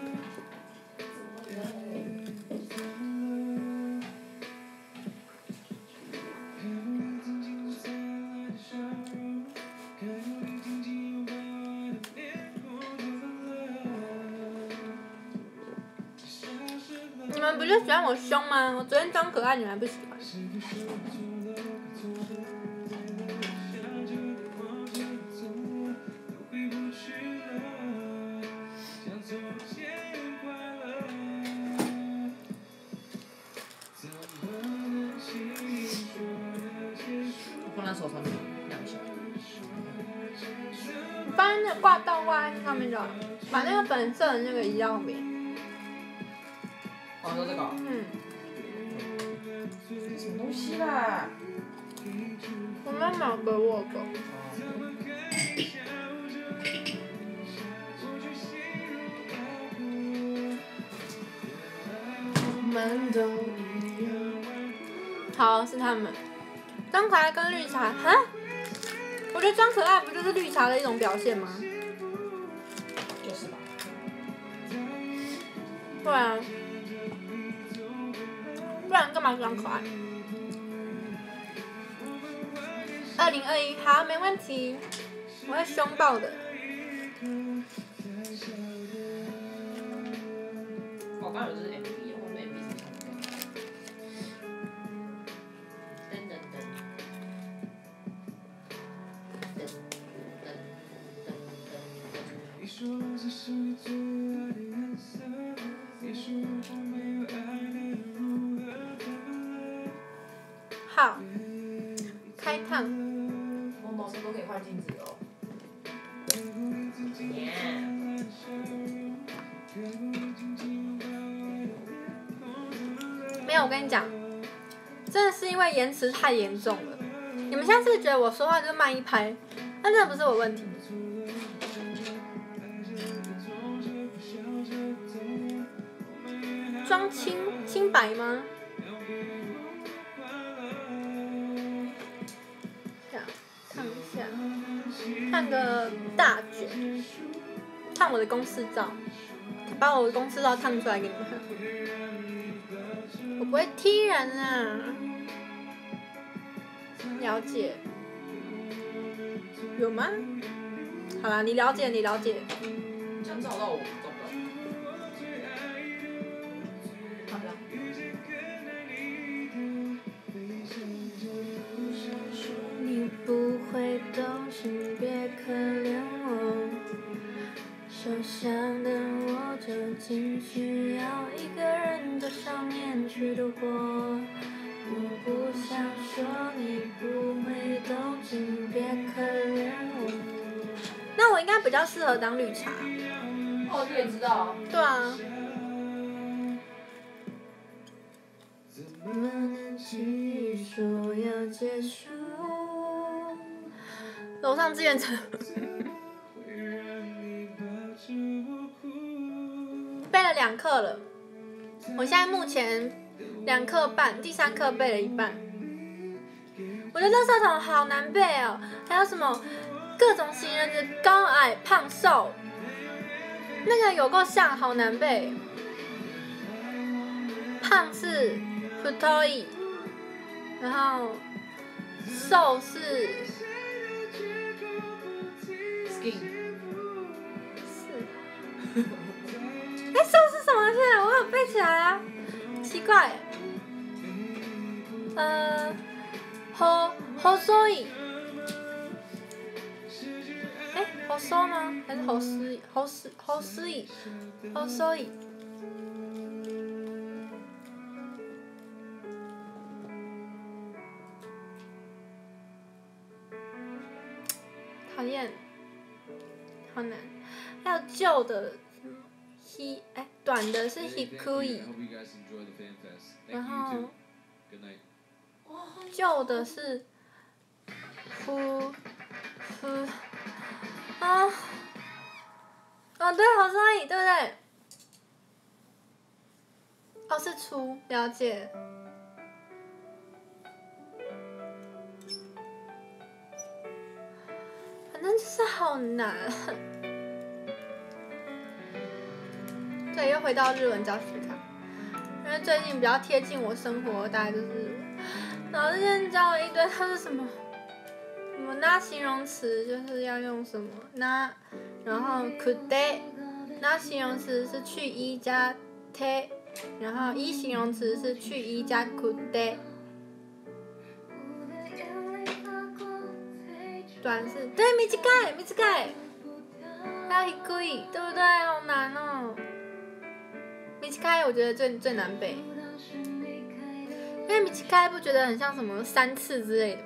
你们不就喜欢我凶吗？我昨天装可爱，你们还不喜欢？ 放在手上面晾一下。 你放在那个挂倒挂在上面就好，把那个粉色的那个移到后面。 哦，说这个。 嗯。 什么东西啦？ 我妈妈给我的。好，是他们。装可爱跟绿茶，哈？我觉得装可爱不就是绿茶的一种表现吗？ 就是吧。 对啊。不然干嘛装可爱？二零二一，好，没问题，我会凶爆的。 我刚有就是 M V， 我们 M V 是唱歌。噔噔噔。噔噔噔噔噔。你说这是你最爱的颜色，你说我没有爱的如何分。 好，开烫。 我毛巾都可以换镜子哦。 没有，我跟你讲，真的是因为延迟太严重了。你们现在是不是觉得我说话就慢一拍？那真的不是我问题。装清清白吗？这样烫一下，烫个大卷，烫我的公司照，把我的公司照烫出来给你们看。我不会踢人啊，了解。有吗？好啦，你了解，你了解。 这样照到我不照不到。好的。 你不会懂，请别可怜我。受伤的我究竟需要一个人多少年去度过？我不想说你不会懂，请别可怜我。那我应该比较适合当绿茶。 哦，你也知道。 对啊。怎么能轻易说要结束？楼上志愿者。背了两课了，我现在目前两课半，第三课背了一半。我觉得垃圾桶好难背哦，还有什么各种形容词，高矮胖瘦，那个有够像，好难背。胖是太い，然后瘦是 skin。 是。哎，瘦是什么？现在我有背起来啊，奇怪。呃，ほ細い。哎，細吗？还是細い？細細い，細い。讨厌，好难。还有旧的，ひ哎，短的是低い，然后旧的是ふふ啊，哦对，好所以对不对？哦是粗，了解。反正就是好难。对，又回到日文教学堂，因为最近比较贴近我生活，大概就是日文。老师现在教了一堆，它是什么？什么那形容词就是要用什么那，然后くで，那形容词是去一加て，然后一形容词是去一加くで。短是对，短い短い，还有低い，对不对？好难哦。短い我觉得最最难背，因为短い不觉得很像什么三次之类的吗？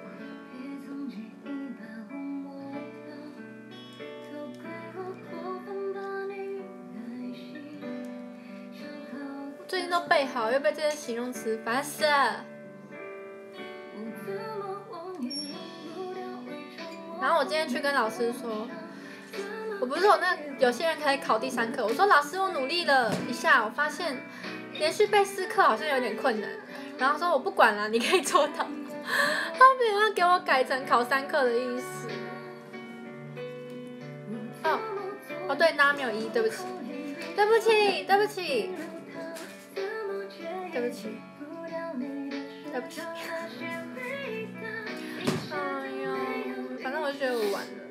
最近都背好，又背这些形容词，烦死了。然后我今天去跟老师说，我不是有那有些人可以考第三课，我说老师我努力了一下，我发现连续背四课好像有点困难，然后说我不管了，你可以做到。他没有要给我改成考三课的意思。哦，哦对，那没有一，对不起，对不起，对不起，对不起，对不起。哎呀，反正我就觉得我完了。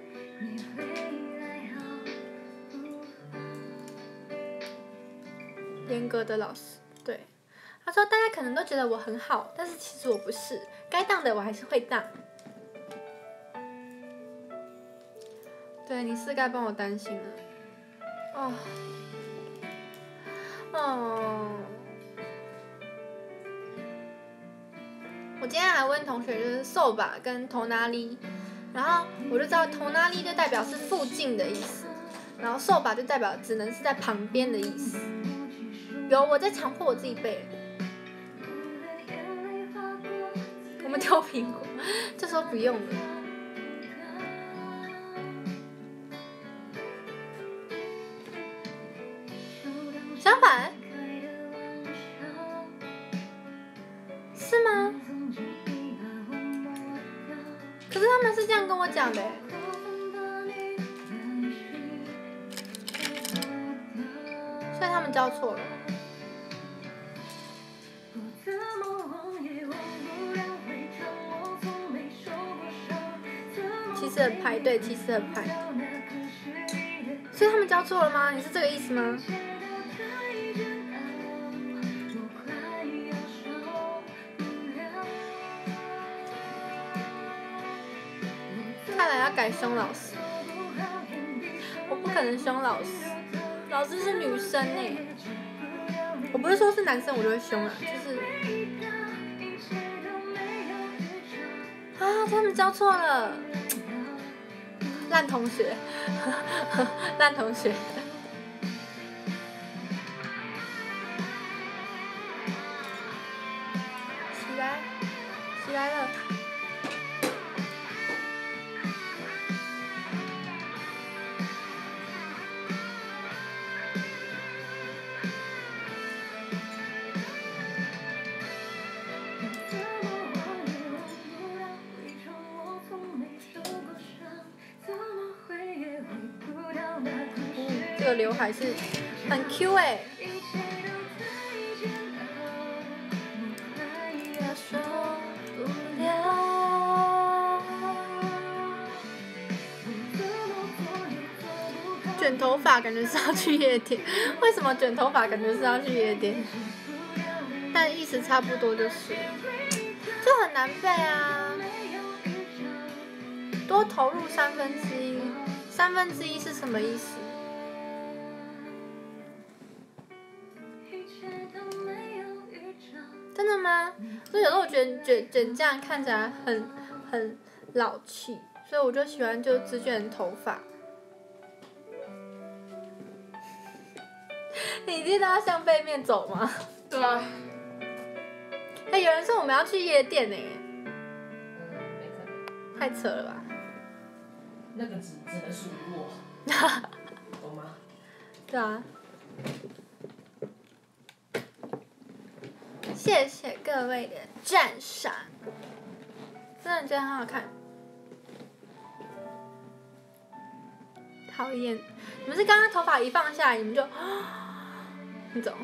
严格的老师，对，他说大家可能都觉得我很好，但是其实我不是，该当的我还是会当。对，你是该帮我担心了。哦，哦，我今天还问同学就是瘦吧跟头哪里，然后我就知道头哪里就代表是附近的意思，然后瘦吧就代表只能是在旁边的意思。有，我在强迫我自己背。我们挑苹果，这时候不用了。相反，是吗？可是他们是这样跟我讲的，所以他们教错了。其实很排，对，其实很排。所以他们教错了吗？你是这个意思吗？看来要改凶老师，我不可能凶老师，老师是女生呢。我不是说是男生我就会凶啊，就是啊，他们教错了，烂同学，烂同学。起来，起来了。 这个刘海是很 Q 哎、欸。卷头发感觉是要去夜店，为什么卷头发感觉是要去夜店？但意思差不多就是，就很难背啊。多投入三分之一，三分之一是什么意思？真的吗？所以有时候我觉得卷卷这样看起来很很老气，所以我就喜欢就只卷头发。你一定都要向背面走吗？ 对啊。 哎、欸，有人说我们要去夜店呢、欸。 嗯，没可能。 太扯了吧？ 那个只只能属于我，懂吗？ 对啊。谢谢各位的赞赏，真的觉得很好看。讨厌，你们是刚刚头发一放下来，你们就，你懂？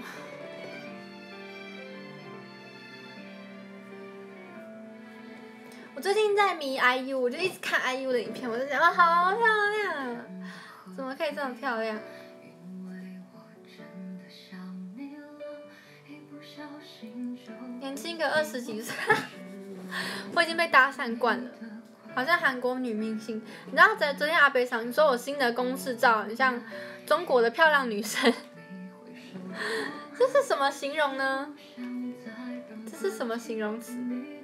我最近在迷 I U， 我就一直看 I U 的影片，我就想，哇，好漂亮，怎么可以这么漂亮？年轻个二十几岁，我已经被搭讪惯了，好像韩国女明星。你知道在昨天阿北上你说我新的公式照很像中国的漂亮女生，这是什么形容呢？这是什么形容词？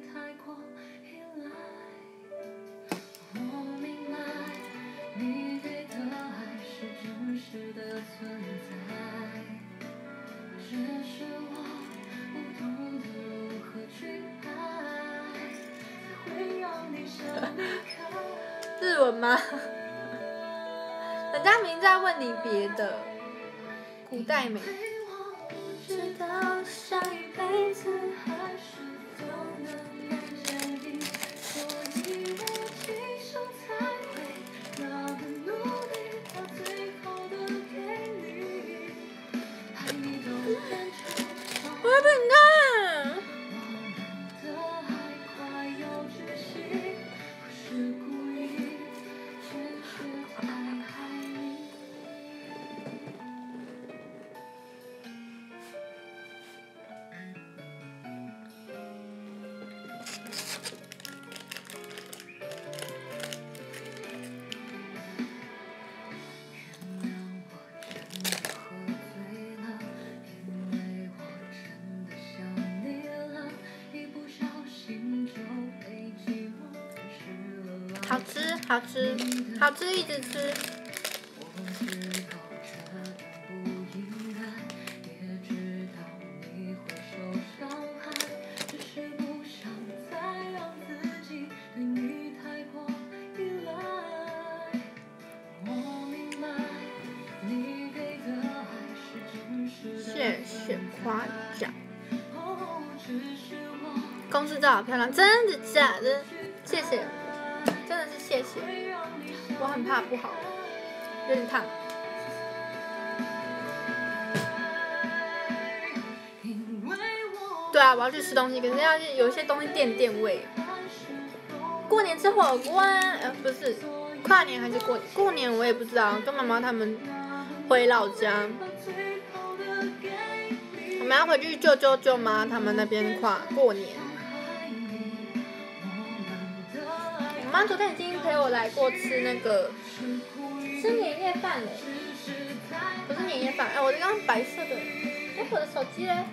日文吗？人家明明在问你别的，古代美。直到上一辈子还是都能坚定，所以我今生才会那么努力，把最好的给你。我要被你看。好吃，好吃，好吃，一直吃。谢谢夸奖。公司照好漂亮，真的假的？谢谢。真的是谢谢，我很怕不好，有点烫。对啊，我要去吃东西，可是要有一些东西垫垫胃。过年吃火锅啊？呃，不是，跨年还是过年？过年我也不知道，跟妈妈他们回老家，我们要回去舅舅舅妈他们那边跨过年。我妈昨天已经陪我来过吃那个吃年夜饭了，不是年夜饭，哎，我这刚刚白色的，哎，我的手机嘞？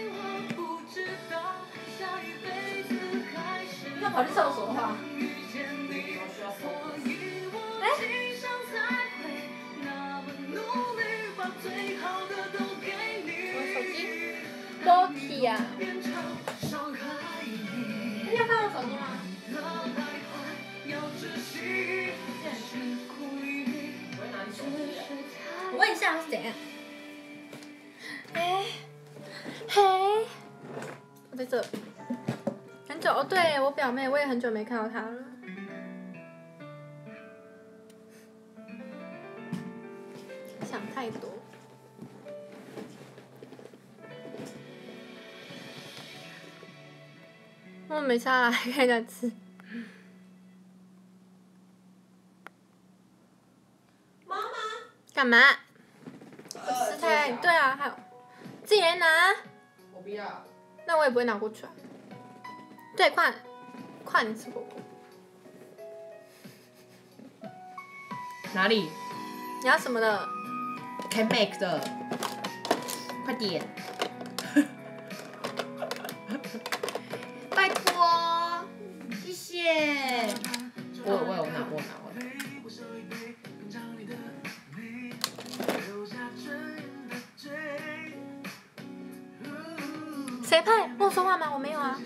要跑去厕所的话，哎，我的手机多体呀？你要看我手机吗？我问一下是怎样？哎，嘿，我在这，很久哦。对，我表妹，我也很久没看到她了。 想太多。我没差啦，还可以再吃。 妈妈。 干嘛？我吃太对啊，还有自己来拿。 我不要。 那我也不会拿过去啊。对，快，快点吃火锅。 哪里？ 你要什么的 ？Can make 的，快点。拜托，谢谢。我我有拿，我拿，我拿。 谁拍？跟我说话吗？我没有啊。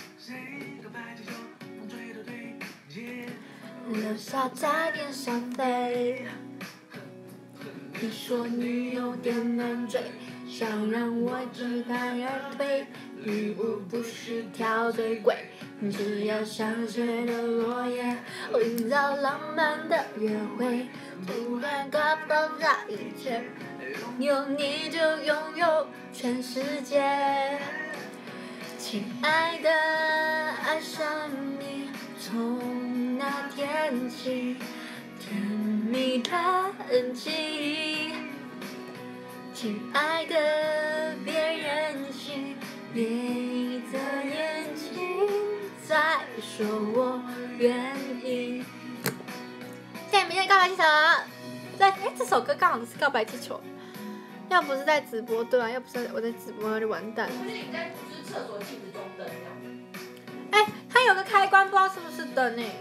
留下在电上飞。你说你有点难追，想让我知难而退。礼物不是挑最贵，只要香榭的落叶，营造浪漫的约会。尽管搞爆炸一切，有你就拥有全世界。亲爱的，爱上你，从那天起，甜蜜的痕迹。亲爱的，别任性，闭着眼睛再说我愿意。现在明天告白气球，在哎这首歌刚好是告白气球，要不是在直播对啊，要不是我在直播那就完蛋了。 不是你在就是厕所镜子中灯这样。 哎，它有个开关，不知道是不是灯呢？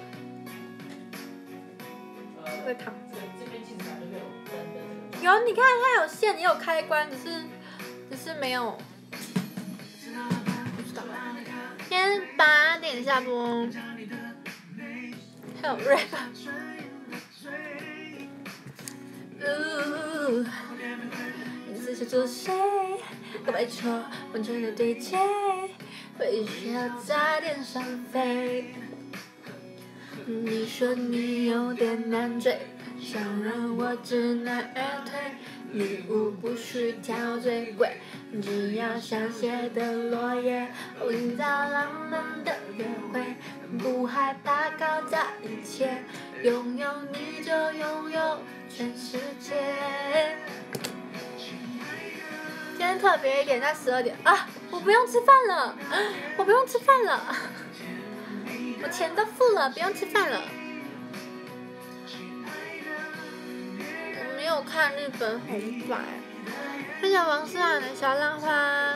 呃， 会躺。 这边镜子上就会有灯的这个。 有，你看它有线，也有开关，只是只是没有。不知道。今天八点下播。还有 rap。呜，你是做谁？告白球完全的对接，微笑在天上飞。你说你有点难追，想让我知难而退。礼物不需挑最贵，只要香榭的落叶，营造浪漫的约会。不害怕搞砸一切，拥有你就拥有全世界。今天特别一点，在十二点啊！我不用吃饭了，我不用吃饭了，我钱都付了，不用吃饭了。我没有看日本红白，看小王思涵的小浪花。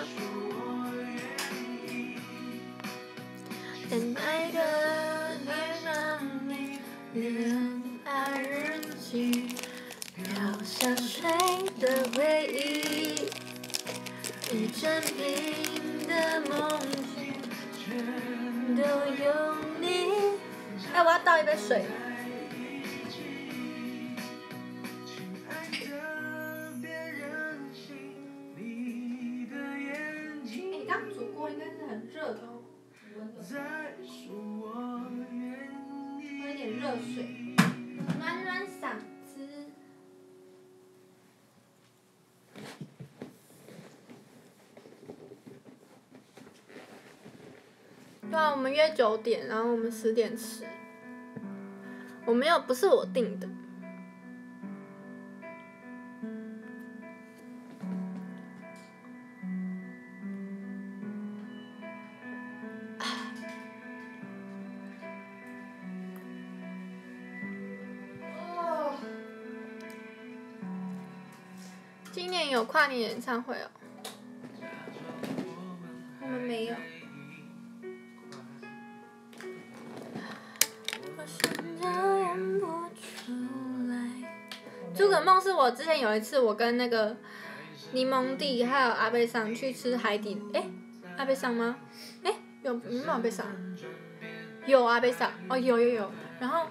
亲爱的，你让你恋爱日记，飘香水的回忆，一整瓶的梦境，全都有你。哎，我要倒一杯水。哎，你刚煮过，应该是很热的哦。喝一点热水，暖暖嗓子。对啊，我们约九点，然后我们十点吃。我没有，不是我订的。今年有跨年演唱会哦，我们没有。我想着演不出来。诸葛梦是我之前有一次，我跟那个柠檬弟还有阿贝桑去吃海底，哎，阿贝桑吗？哎，有有没有阿贝桑？有阿贝桑，哦有有有。然后，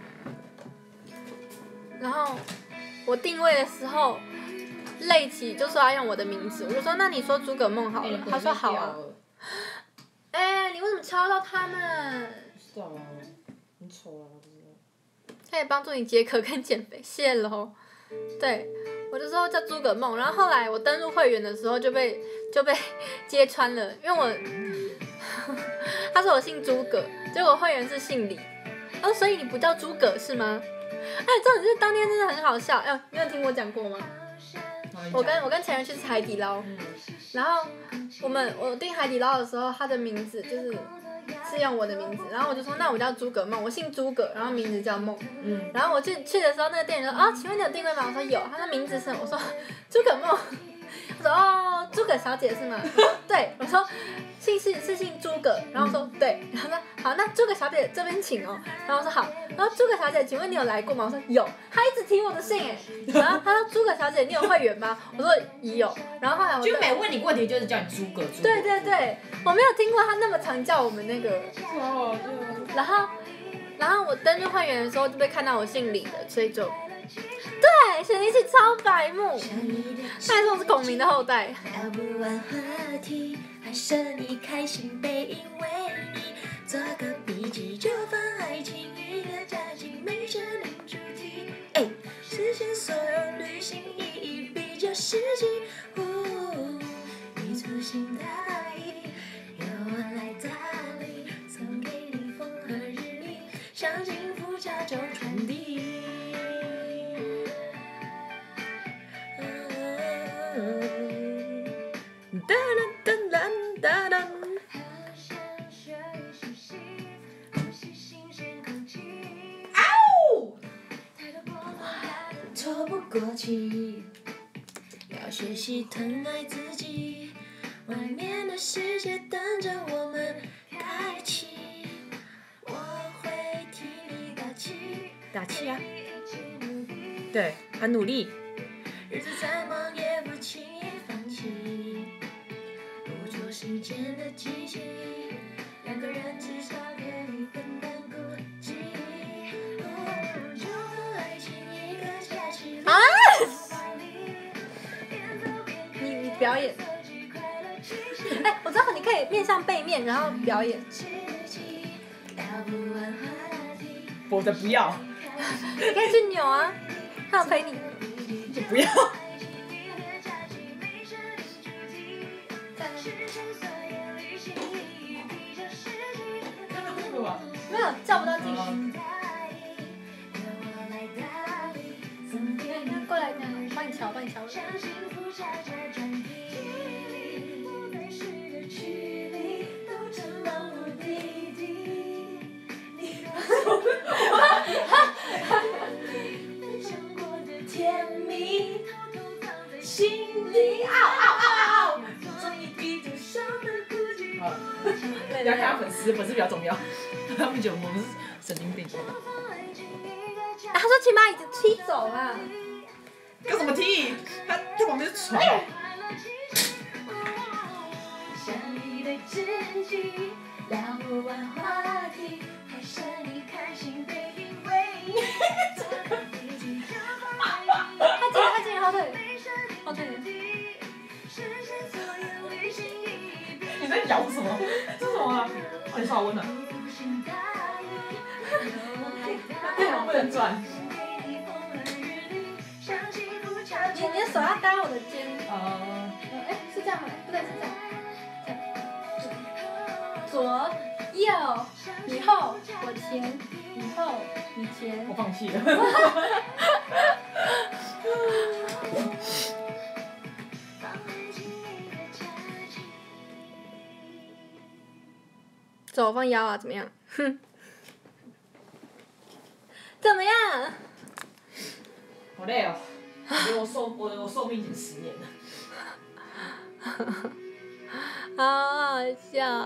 然后我定位的时候。累起就说要用我的名字，我就说那你说诸葛梦好了，他说好啊。哎、欸，你为什么敲到他们？ 不知道啊，很丑啊，不知道。 可以帮助你解渴跟减肥，谢喽。对， 我就说叫诸葛梦，然后后来我登入会员的时候就被就被揭穿了，因为我他说我姓诸葛，结果会员是姓李，哦，所以你不叫诸葛是吗？哎，重点是当天真的很好笑，哎、你有听我讲过吗？我跟我跟前任去吃海底捞， 嗯然后我们我订海底捞的时候，他的名字就是是用我的名字，然后我就说那我叫诸葛梦，我姓诸葛，然后名字叫梦。 嗯， 然后我去去的时候，那个店员说啊，请问你有定位吗？我说有。他说名字是什么？我说诸葛梦。我说哦，诸葛小姐是吗？我说对。我说姓是是姓诸葛，然后我说对。然后说好，那诸葛小姐这边请哦。然后我说好，然后诸葛小姐，请问你有来过吗？我说有。他一直提我的姓哎。然后他说诸葛小姐，你有会员吗？我说有。然后后来我就每问你问题就是叫你诸葛诸葛。 对对对，我没有听过他那么常叫我们那个。 哦，就然后，然后我登入会员的时候就被看到我姓李的，所以就，对，选一起超白目，他还说我是孔明的后代。 聊不完话题，还剩你开心背影为你做个笔记，就放爱情一个假期，没设定主题，哎，实现所有旅行意义比较实际。呜，你粗心大意，由我来打理，送给你风和日丽，向幸福加州传递。哒啦哒啦哒啦。 哦， 透不过气，要学习疼爱自己，外面的世界等着我们开启。我会替你打气， 打气啊！对，很努力。 日子再忙也不轻易放弃，捕捉时间的机器，两个人至少可以分担孤寂。哦，就和爱情一个假期。 啊！你你表演，哎，我知道你可以面向背面，然后表演。 我的不要， 你可以去扭啊，他有陪你。 就不要。 没有叫不到进去。过来，帮你瞧，帮你瞧。 甜蜜，心里嗷嗷嗷嗷，终于低头上的孤寂。 好，不要看粉丝，粉丝比较重要。他们觉得我们是神经病。 他说请把椅子踢走啦。 干什么踢？他他旁边是床。 像一对知己，聊不完话题，还剩你开心背影为你。 他进来，他进来，后退，后退。 你在摇什么？这是什么啊？哦，你刷温了。电脑不能转。 你你的手要搭我的肩。 呃。 哎，是这样吗？不对，是这样。左右，你后，我前，你后，你前。 我放弃了。 走，我放腰啊，怎么样？哼。怎么样？ 好累哦，我觉得我寿我我寿命减十年了。 好好笑。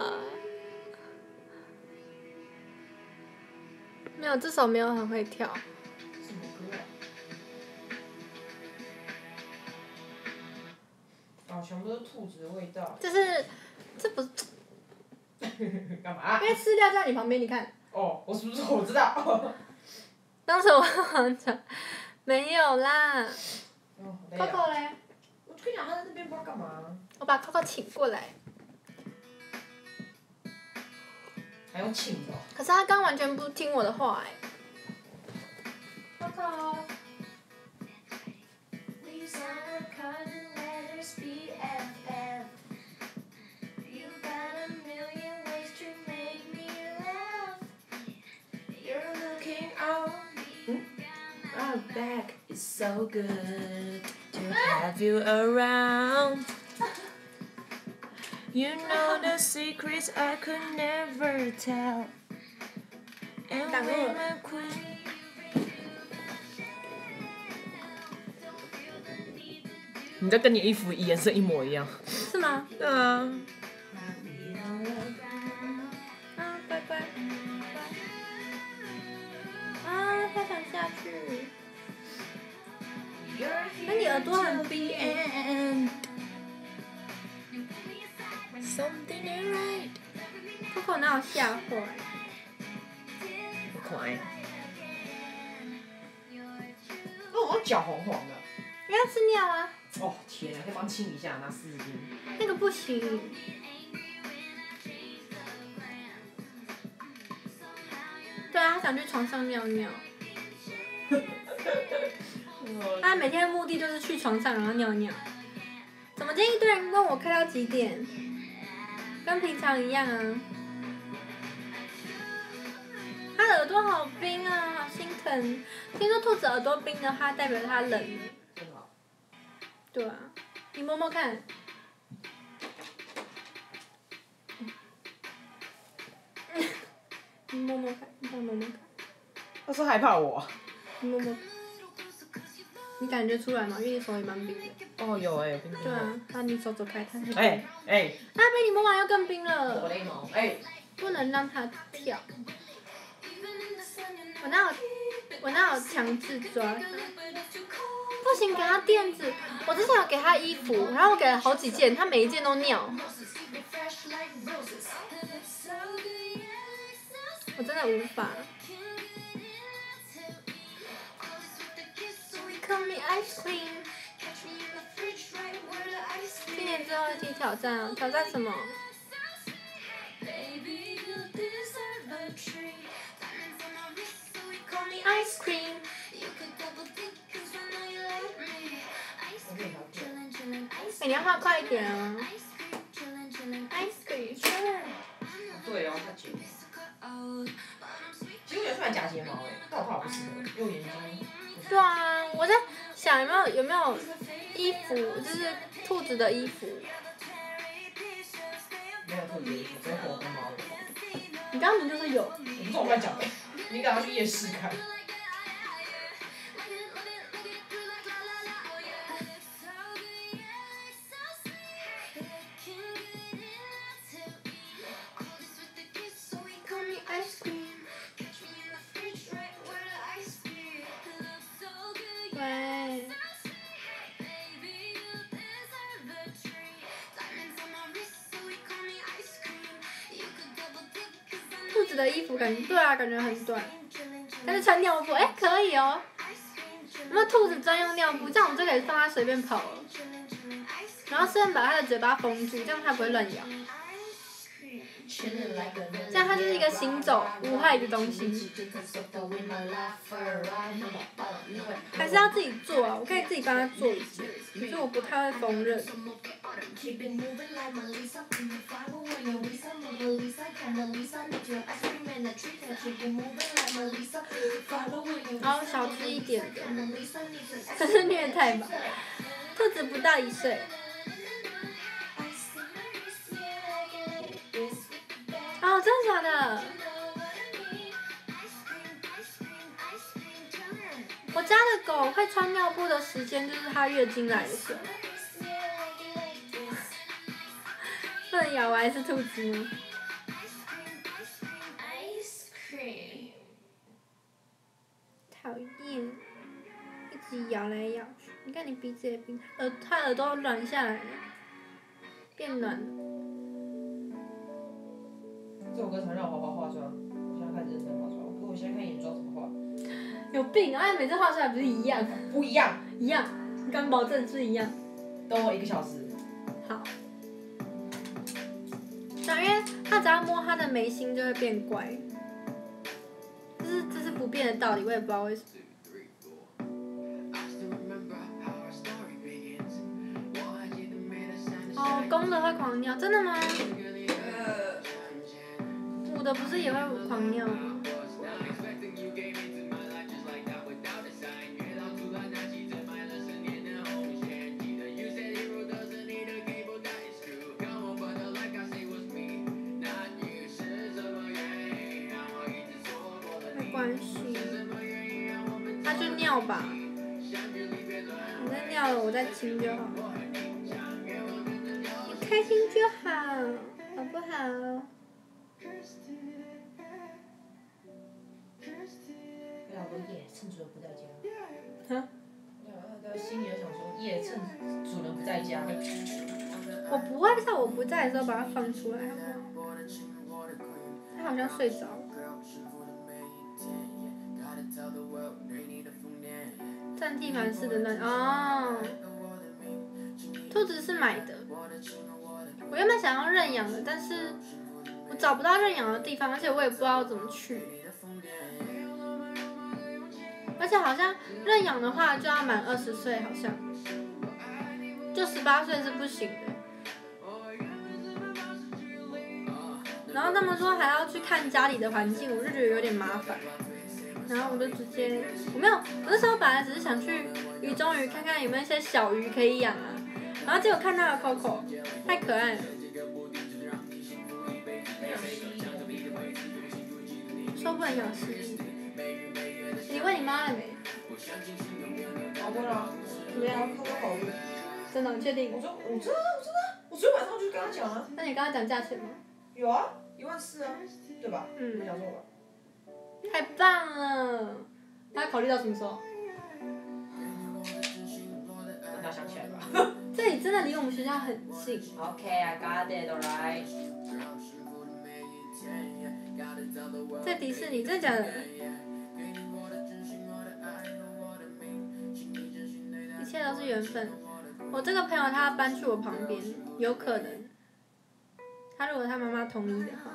没有，这首没有很会跳。 什么歌啊？啊，全部都是兔子的味道。 这是，这不是。 干嘛？ 因为饲料在你旁边，你看。 哦，我是不是我知道？ 当时我好像没有啦。 哦，好累啊。 Coco 嘞？ 我跟你讲，他在那边不知道干嘛。 我把 Coco 请过来。 还用请的、哦？ 可是他刚完全不听我的话哎、Coco。 back. It's so good to have you around. You know the secrets I could never tell. And when my queen. 你这跟你衣服颜色一模一样。 是吗？ 对啊。 啊，乖乖，啊，他想下去。那你耳朵很冰哎。 Something ain't right. Coco 哪有吓坏？ 可爱。哦，我脚红红的。 不要吃尿啊！ 哦天啊，可以帮清一下，拿湿纸巾。 那个不行。对啊，他想去床上尿尿。他每天的目的就是去床上然后尿尿。怎么今天一堆人问我开到几点？跟平常一样啊。他的耳朵好冰啊，好心疼。听说兔子耳朵冰的话，代表它冷。对啊，你摸摸看。你摸摸看，你帮我摸摸看。 他说害怕我。 你摸摸看。你感觉出来吗？因为你手也蛮冰的。 哦，有哎、欸，冰冰。 对啊，那你手走开，它。 哎哎。 它被你摸完又更冰了。 我的毛哎。 不能让它跳。我哪有，我哪有强制抓？不行，给他垫子。我之前有给他衣服，然后我给了好几件，他每一件都尿。我真的无法。今年最后一题挑战，挑战什么？Ice cream。哎，你要画快一点啊 ！Ice cream， sure。 对哦，他睫毛。其实我觉得算假睫毛哎，但我怕我不适合，因为眼睛。 对啊，我在想有没有有没有衣服，就是兔子的衣服。 没有兔子的衣服，只有狗跟猫的。 你刚刚明明就说有。 我不是我乱讲的，你赶快去夜市看。 兔子的衣服感觉对啊，感觉很短，但是穿尿布，哎、欸，可以哦。有没有兔子专用尿布？这样我们就可以放它随便跑了。然后顺便把它的嘴巴封住，这样它不会乱咬。这样它就是一个行走无害的东西。还是要自己做啊，我可以自己帮它做一件，可是我不太会缝纫。然后小只一点的，可是虐待吧？兔子不到一岁。哦，真的假的？我家的狗会穿尿布的时间就是它月经来的时候。不能咬完是兔子吗？讨厌，一直咬来咬去。你看你鼻子也冰，耳它耳朵软下来了，变软了。 这首歌常让我画化妆，我现在开始认真化妆。可我现在看眼妆怎么画？ 有病啊！每次画出来不是一样？ 不一样。 一样，敢保证是一样。 等我一个小时。 好。对，因为他只要摸他的眉心就会变乖，这是这是不变的道理，我也不知道为什么。哦，公的会狂尿，真的吗？母的不是也会狂尿吗？ 关系，他就尿吧，你再尿了我再亲就好，你开心就好，好不好？ 老公夜趁主人不在家。 啊？ 他心里在想说，夜趁主人不在家。 我不会在我不在的时候把它放出来，好不好？他好像睡着了。占地盘式的那哦，兔子是买的，我原本想要认养的，但是我找不到认养的地方，而且我也不知道怎么去。而且好像认养的话就要满二十岁，好像，就十八岁是不行的。然后他们说还要去看家里的环境，我就觉得有点麻烦。然后我就直接，我没有，我那时候本来只是想去鱼中鱼看看有没有一些小鱼可以养啊。然后结果看到了 Coco， 太可爱了。说不能养蜥蜴。你问你妈了没？ 我问了。 怎么样？ 他说好运。 真的，你确定？ 我说我知道，我知道，我昨天晚上就跟他讲了。 那你跟他讲价钱吗？ 有啊，一万四啊，对吧？ 嗯。 没讲错吧？ 太棒了！他考虑到什么时候？ 等他想起来吧。 这里真的离我们学校很近。 Okay, I got it, alright. 在迪士尼，真的假的？一切都是缘分。我这个朋友他要搬去我旁边，有可能。他如果他妈妈同意的话。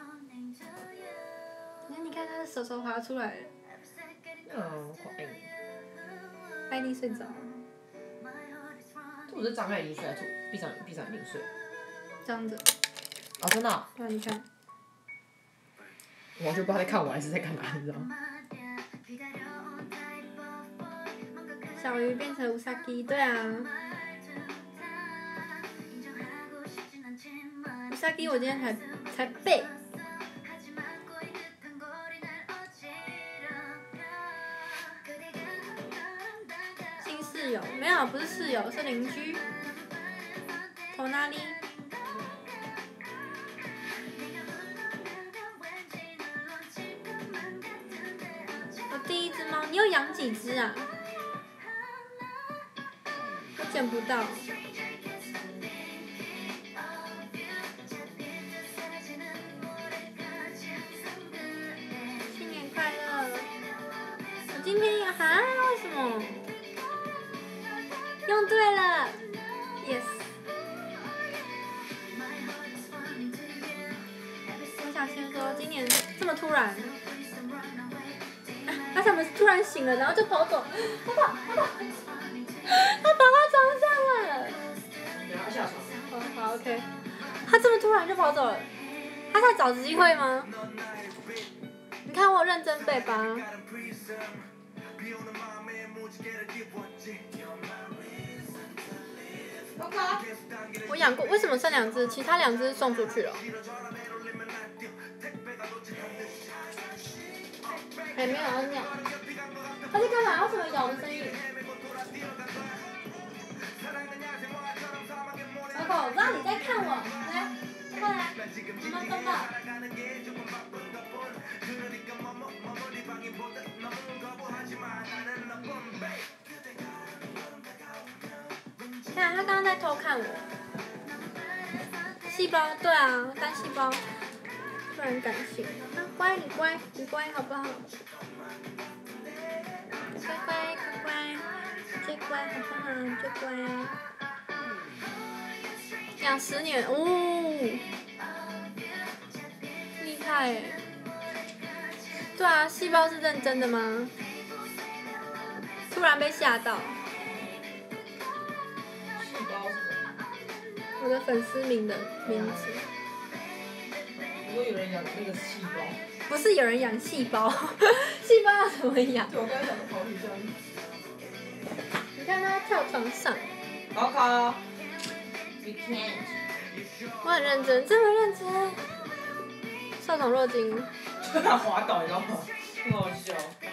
你看他的手手滑出来了。 嗯，好爱你。 艾莉睡着了。 兔子张开眼睛睡，兔闭上闭上眼睛睡。 张着。 哦，真的、哦？ 对，你看。 我完全不知道在看我还是在看他，你知道吗？ 小鱼变成乌萨基，对啊。乌萨基我今天才才背。新室友没有，不是室友，是邻居。从哪里？我第一只猫，你有养几只啊？我捡不到。新年快乐！我今天有哈？为什么？用对了 ，yes。我想先说，今年这么突然。他怎么突然醒了，然后就跑走？他跑，他跑，他跑到床上了。 他下床。 哦，好 ，OK。他这么突然就跑走了，他在找机会吗？你看我认真背吧。我养过，为什么剩两只？其他两只送出去了。还没有要尿。他在干嘛？为什么咬的声音？小狗，让你在看我，来，过来，我们抱抱。看，他刚刚在偷看我。细胞，对啊，单细胞，突然感性。啊，乖，你乖，你乖，好不好？乖乖，乖乖，最乖，好不好？最乖。养十年，哦，厉害哎！对啊，细胞是认真的吗？突然被吓到。 细胞是什么？ 我的粉丝名的名字。 如果有人养那个细胞。 不是有人养细胞，细胞要怎么养？ 对，我刚才讲的跑女生。 你看他跳床上。 好考。You can't。 我很认真，这么认真。受宠若惊。 他滑倒，你知道吗？ 很好笑。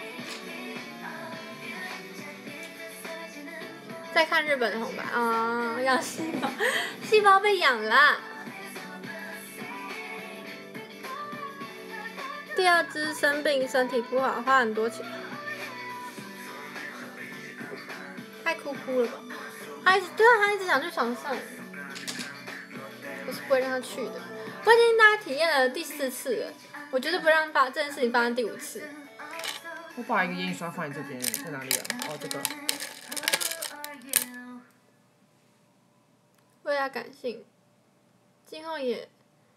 在看日本的红白啊，养细胞，细胞被养啦。第二只生病，身体不好，花很多钱，太哭哭了吧？他一直对啊，他一直想去床上，我是不会让他去的。我已经大家体验了第四次了，我绝对不让发这件事情发生第五次。 我把一个眼影刷放在这边，在哪里啊？哦，这个。 为了感性，今后也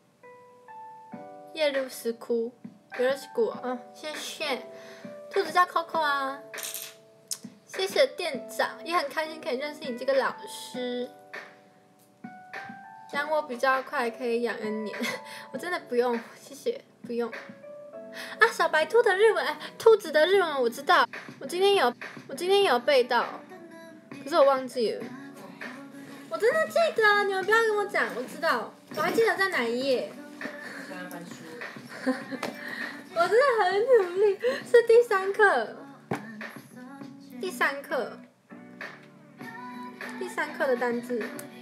夜入石窟，有热西谷啊，谢谢。兔子叫 Coco 啊，谢谢店长，也很开心可以认识你这个老师。养我比较快，可以养 N 年，我真的不用，谢谢，不用。啊，小白兔的日文，哎，兔子的日文我知道，我今天有，我今天有背到，可是我忘记了。我真的记得，你们不要跟我讲，我知道，我还记得在哪一页。我真的很努力，是第三课，第三课，第三课的单字。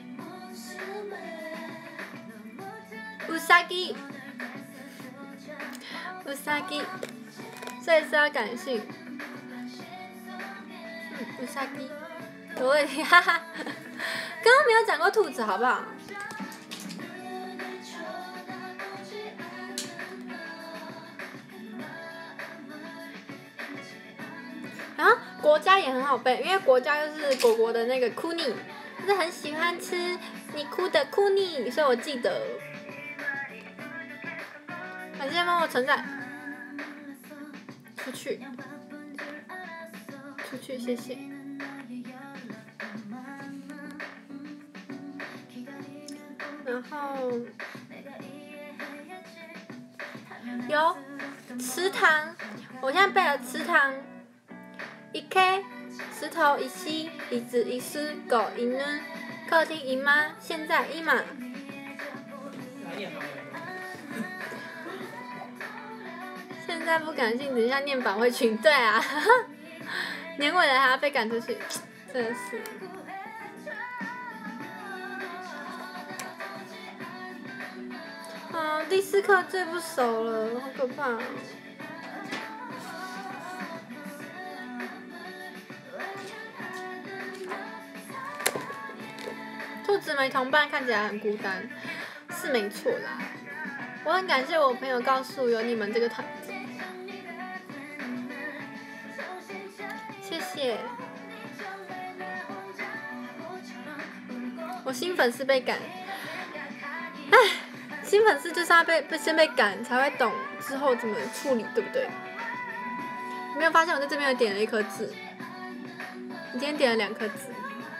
うさぎ，うさぎ，所以是要感性。嗯，うさぎ，有问题，哈哈。刚刚没有讲过兔子，好不好？然后国家也很好背，因为国家就是果果的那个库尼，就是很喜欢吃你哭的库尼，所以我记得。感谢默默存在。出去，出去，谢谢。然后有池塘，我现在背了池塘，一 K 石头一西椅子一只狗一呢，客厅姨妈现在姨妈。现在不感性，等一下念法会群，对啊，年尾了还要被赶出去，真的是。啊，第四课最不熟了，好可怕、哦。兔子没同伴，看起来很孤单，是没错啦。我很感谢我朋友告诉有你们这个团体，谢谢。我新粉丝被赶，唉。新粉丝就是要被被先被赶，才会懂之后怎么处理，对不对？有没有发现我在这边有点了一颗痣？你今天点了两颗痣。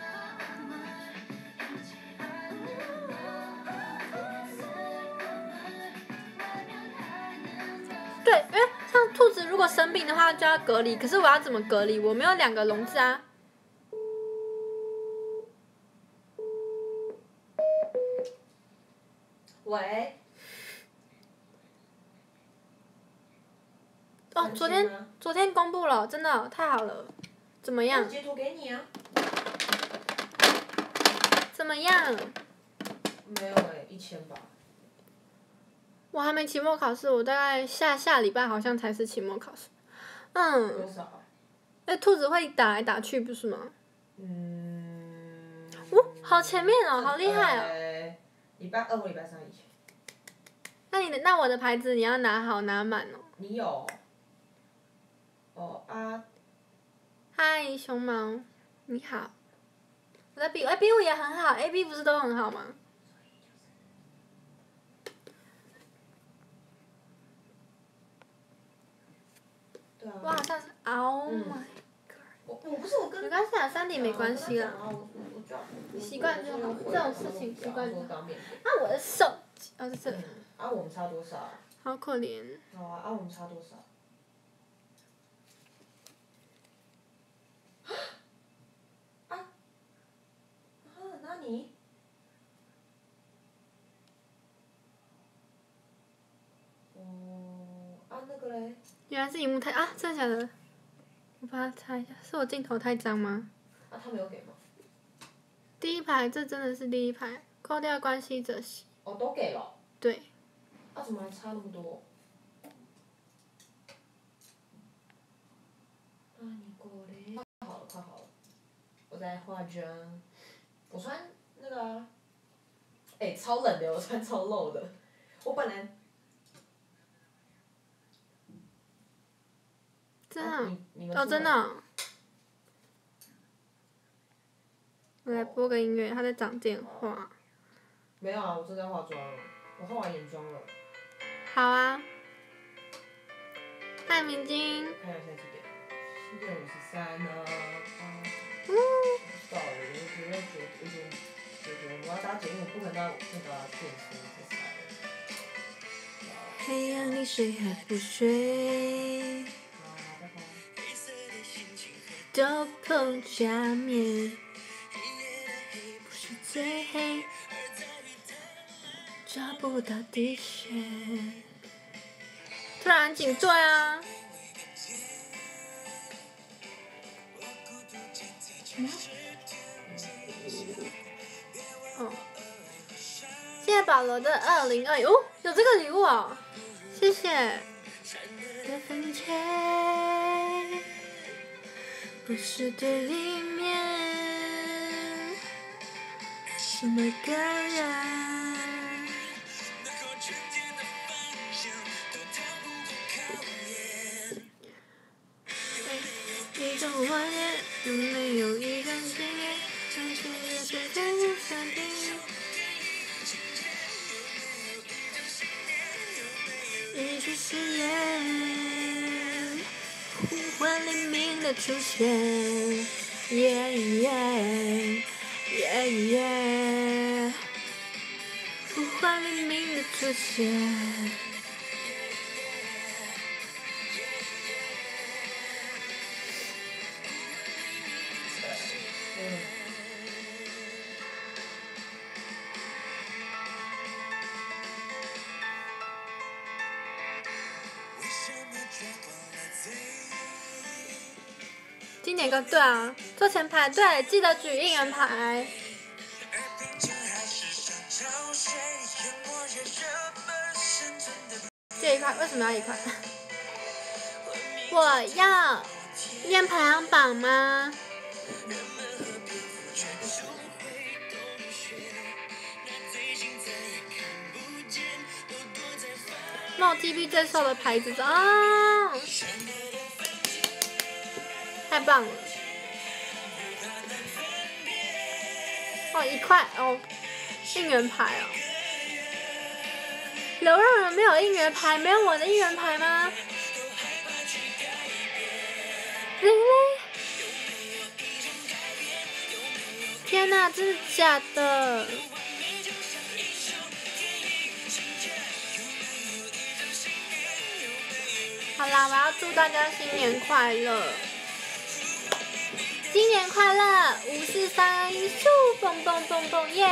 对，因为像兔子如果生病的话就要隔离，可是我要怎么隔离？我没有两个笼子啊。 喂。 哦，昨天昨天公布了，真的太好了，怎么样？ 截图给你啊。 怎么样？ 没有哎，一千吧。 我还没期末考试，我大概下下礼拜好像才是期末考试。嗯。 多少？ 哎，兔子会打来打去，不是吗？ 嗯。 哦，好前面哦，好厉害哦。 礼拜二或礼拜三以前。 那你的那我的牌子你要拿好拿满哦。 你有。哦啊。 嗨，熊猫，你好。我的 B， 哎 B 五也很好 ，A B 不是都很好吗？ 对啊。 我好像是 ，Oh my god。 我我不是我跟。 没关系啊，三点没关系啦。习惯就好，这种事情习惯就好。啊，我的手机，哦，在这里。 啊，我们差多少？ 好可怜。 好啊，啊，我们差多少？啊？啊，那你？哦，啊，那个嘞？ 原来是荧幕太啊，真的假的？我把它擦一下，是我镜头太脏吗？ 啊，他没有给吗？ 第一排，这真的是第一排，扣掉关系者席。 哦，都给了。 对。 啊，怎么还差那么多？啊，你过来。快好了，快好了。我在化妆。我穿那个啊。哎、欸，超冷的，我穿超露的。我本来。 真的、 啊、你哦，真的、哦。我来播个音乐，他在讲电话。 没有啊，我正在化妆，我化完眼妆了。 好啊。嗨，明晶。 看一下现在几点？七点五十三呢。啊。 嗯。 不知道哎，我觉得觉得有点觉得我要搭捷运，我不可能到那个电车才来。 黑暗里谁还不睡？ 好，拜拜。 斗篷加冕。不是最黑，找不到底线。突然安静，对啊。嗯。哦。谢谢保罗的二零二一，哦，有这个礼物哦，谢谢。的分界不是对立面，是每个人。一种怀念，有没有一种纪念？看见也别再无法停。一句誓言，呼唤黎明的出现。耶耶耶耶，呼唤黎明的出现。经典歌，对啊，坐前排，对，记得举应援牌。这一块为什么要一块？我要念排行榜吗？那我 T B 最瘦的牌子啊、哦，太棒了！哦，一块哦，应援牌哦。刘让人没有应援牌，没有我的应援牌吗？玲玲，天哪，真的假的？好啦，我要祝大家新年快乐！新年快乐！五四三，咻，蹦蹦蹦蹦耶！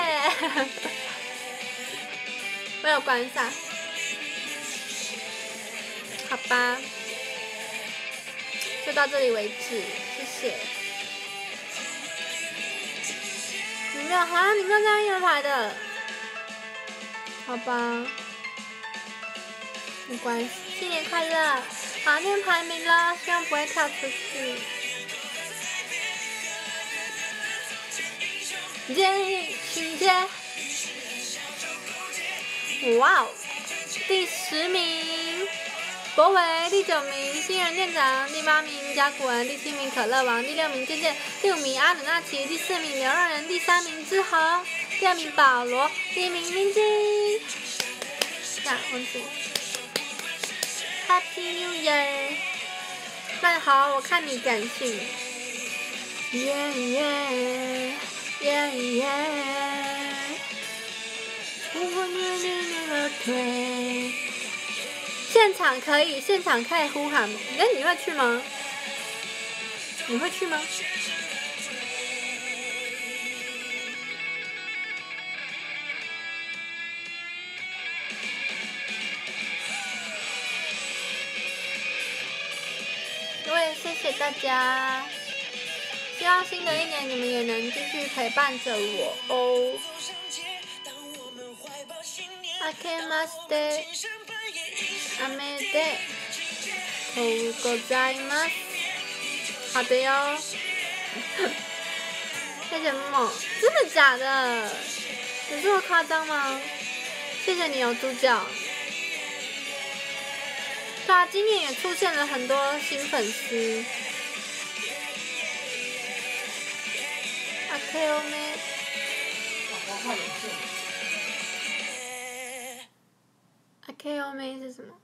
我有关上。好吧，就到这里为止，谢谢。你没有啊？你没有这样应援牌的？好吧，没关系。新年快乐！好，念排名了，希望不会跳出去。耶，请接。哇哦，第十名，博维，第九名，新人店长，第八名，甲骨文，第七名，可乐王，第六名，健健，第五名，阿努纳奇，第四名，刘让人，第三名，志豪，第二名，保罗，第一名，明晶。呀，忘记。Happy New Year！ 那好，我看你感性。耶耶耶耶！我虐你你的腿。现场可以，现场可以呼喊。哎，你会去吗？你会去吗？ 谢大家。希望新的一年你们也能继续陪伴着我哦。明けましておめでとうございます。好的哟。谢谢默默，真的假的？有这么夸张吗？谢谢你哦，猪脚。对啊，今年也出现了很多新粉丝。阿 K O 妹。阿 K O 妹是什么？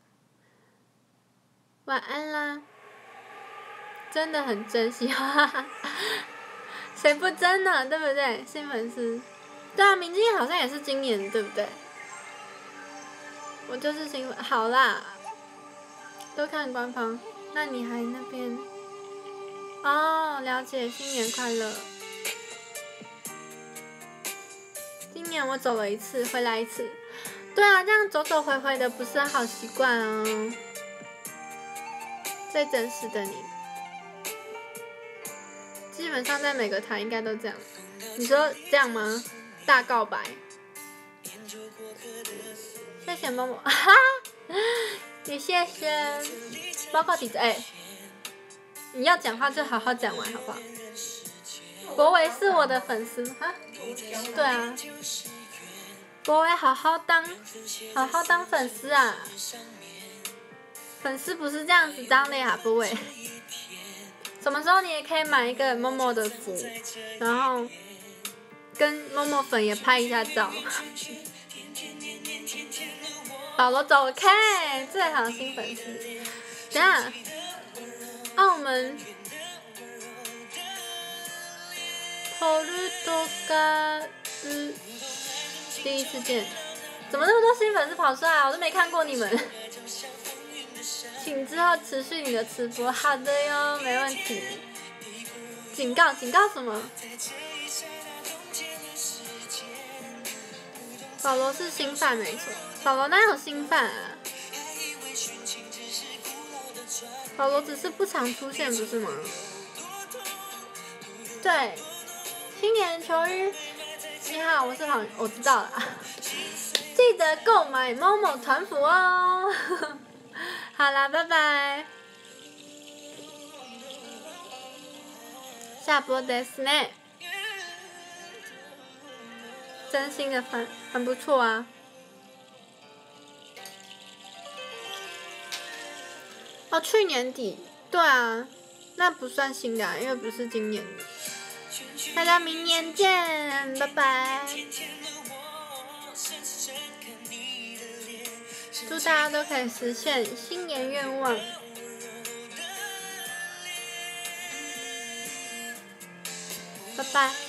晚安啦。真的很珍惜，哈哈。谁不真呢？对不对？新粉丝。对啊，明星好像也是今年，对不对？我就是新粉，好啦。都看官方，那你还那边？哦，了解，新年快乐。今年我走了一次，回来一次。对啊，这样走走回回的不是好习惯哦。最真实的你，基本上在每个台应该都这样。你说这样吗？大告白。谢谢默默，哈，也谢谢，包括底子哎，你要讲话就好好讲完好不好？博维是我的粉丝哈，对啊，博维好好当，好好当粉丝啊，粉丝不是这样子当的呀，博维。什么时候你也可以买一个默默的服，然后跟默默粉也拍一下照。保罗走开，最好新粉丝。等下，澳门。ポルトガル第一次见，怎么那么多新粉丝跑出来？我都没看过你们。请之后持续你的直播，好的哟，没问题。警告，警告什么？保罗是新饭没错，保罗哪有新饭啊？保罗只是不常出现，不是吗？对，新年求日，你好，我是黄，我知道了，记得购买某某团服哦。好啦，拜拜。下播ですね。真心的很很不错啊。哦，去年底，对啊，那不算新的、啊，因为不是今年的。大家明年见，拜拜。祝大家都可以实现新年愿望。拜拜。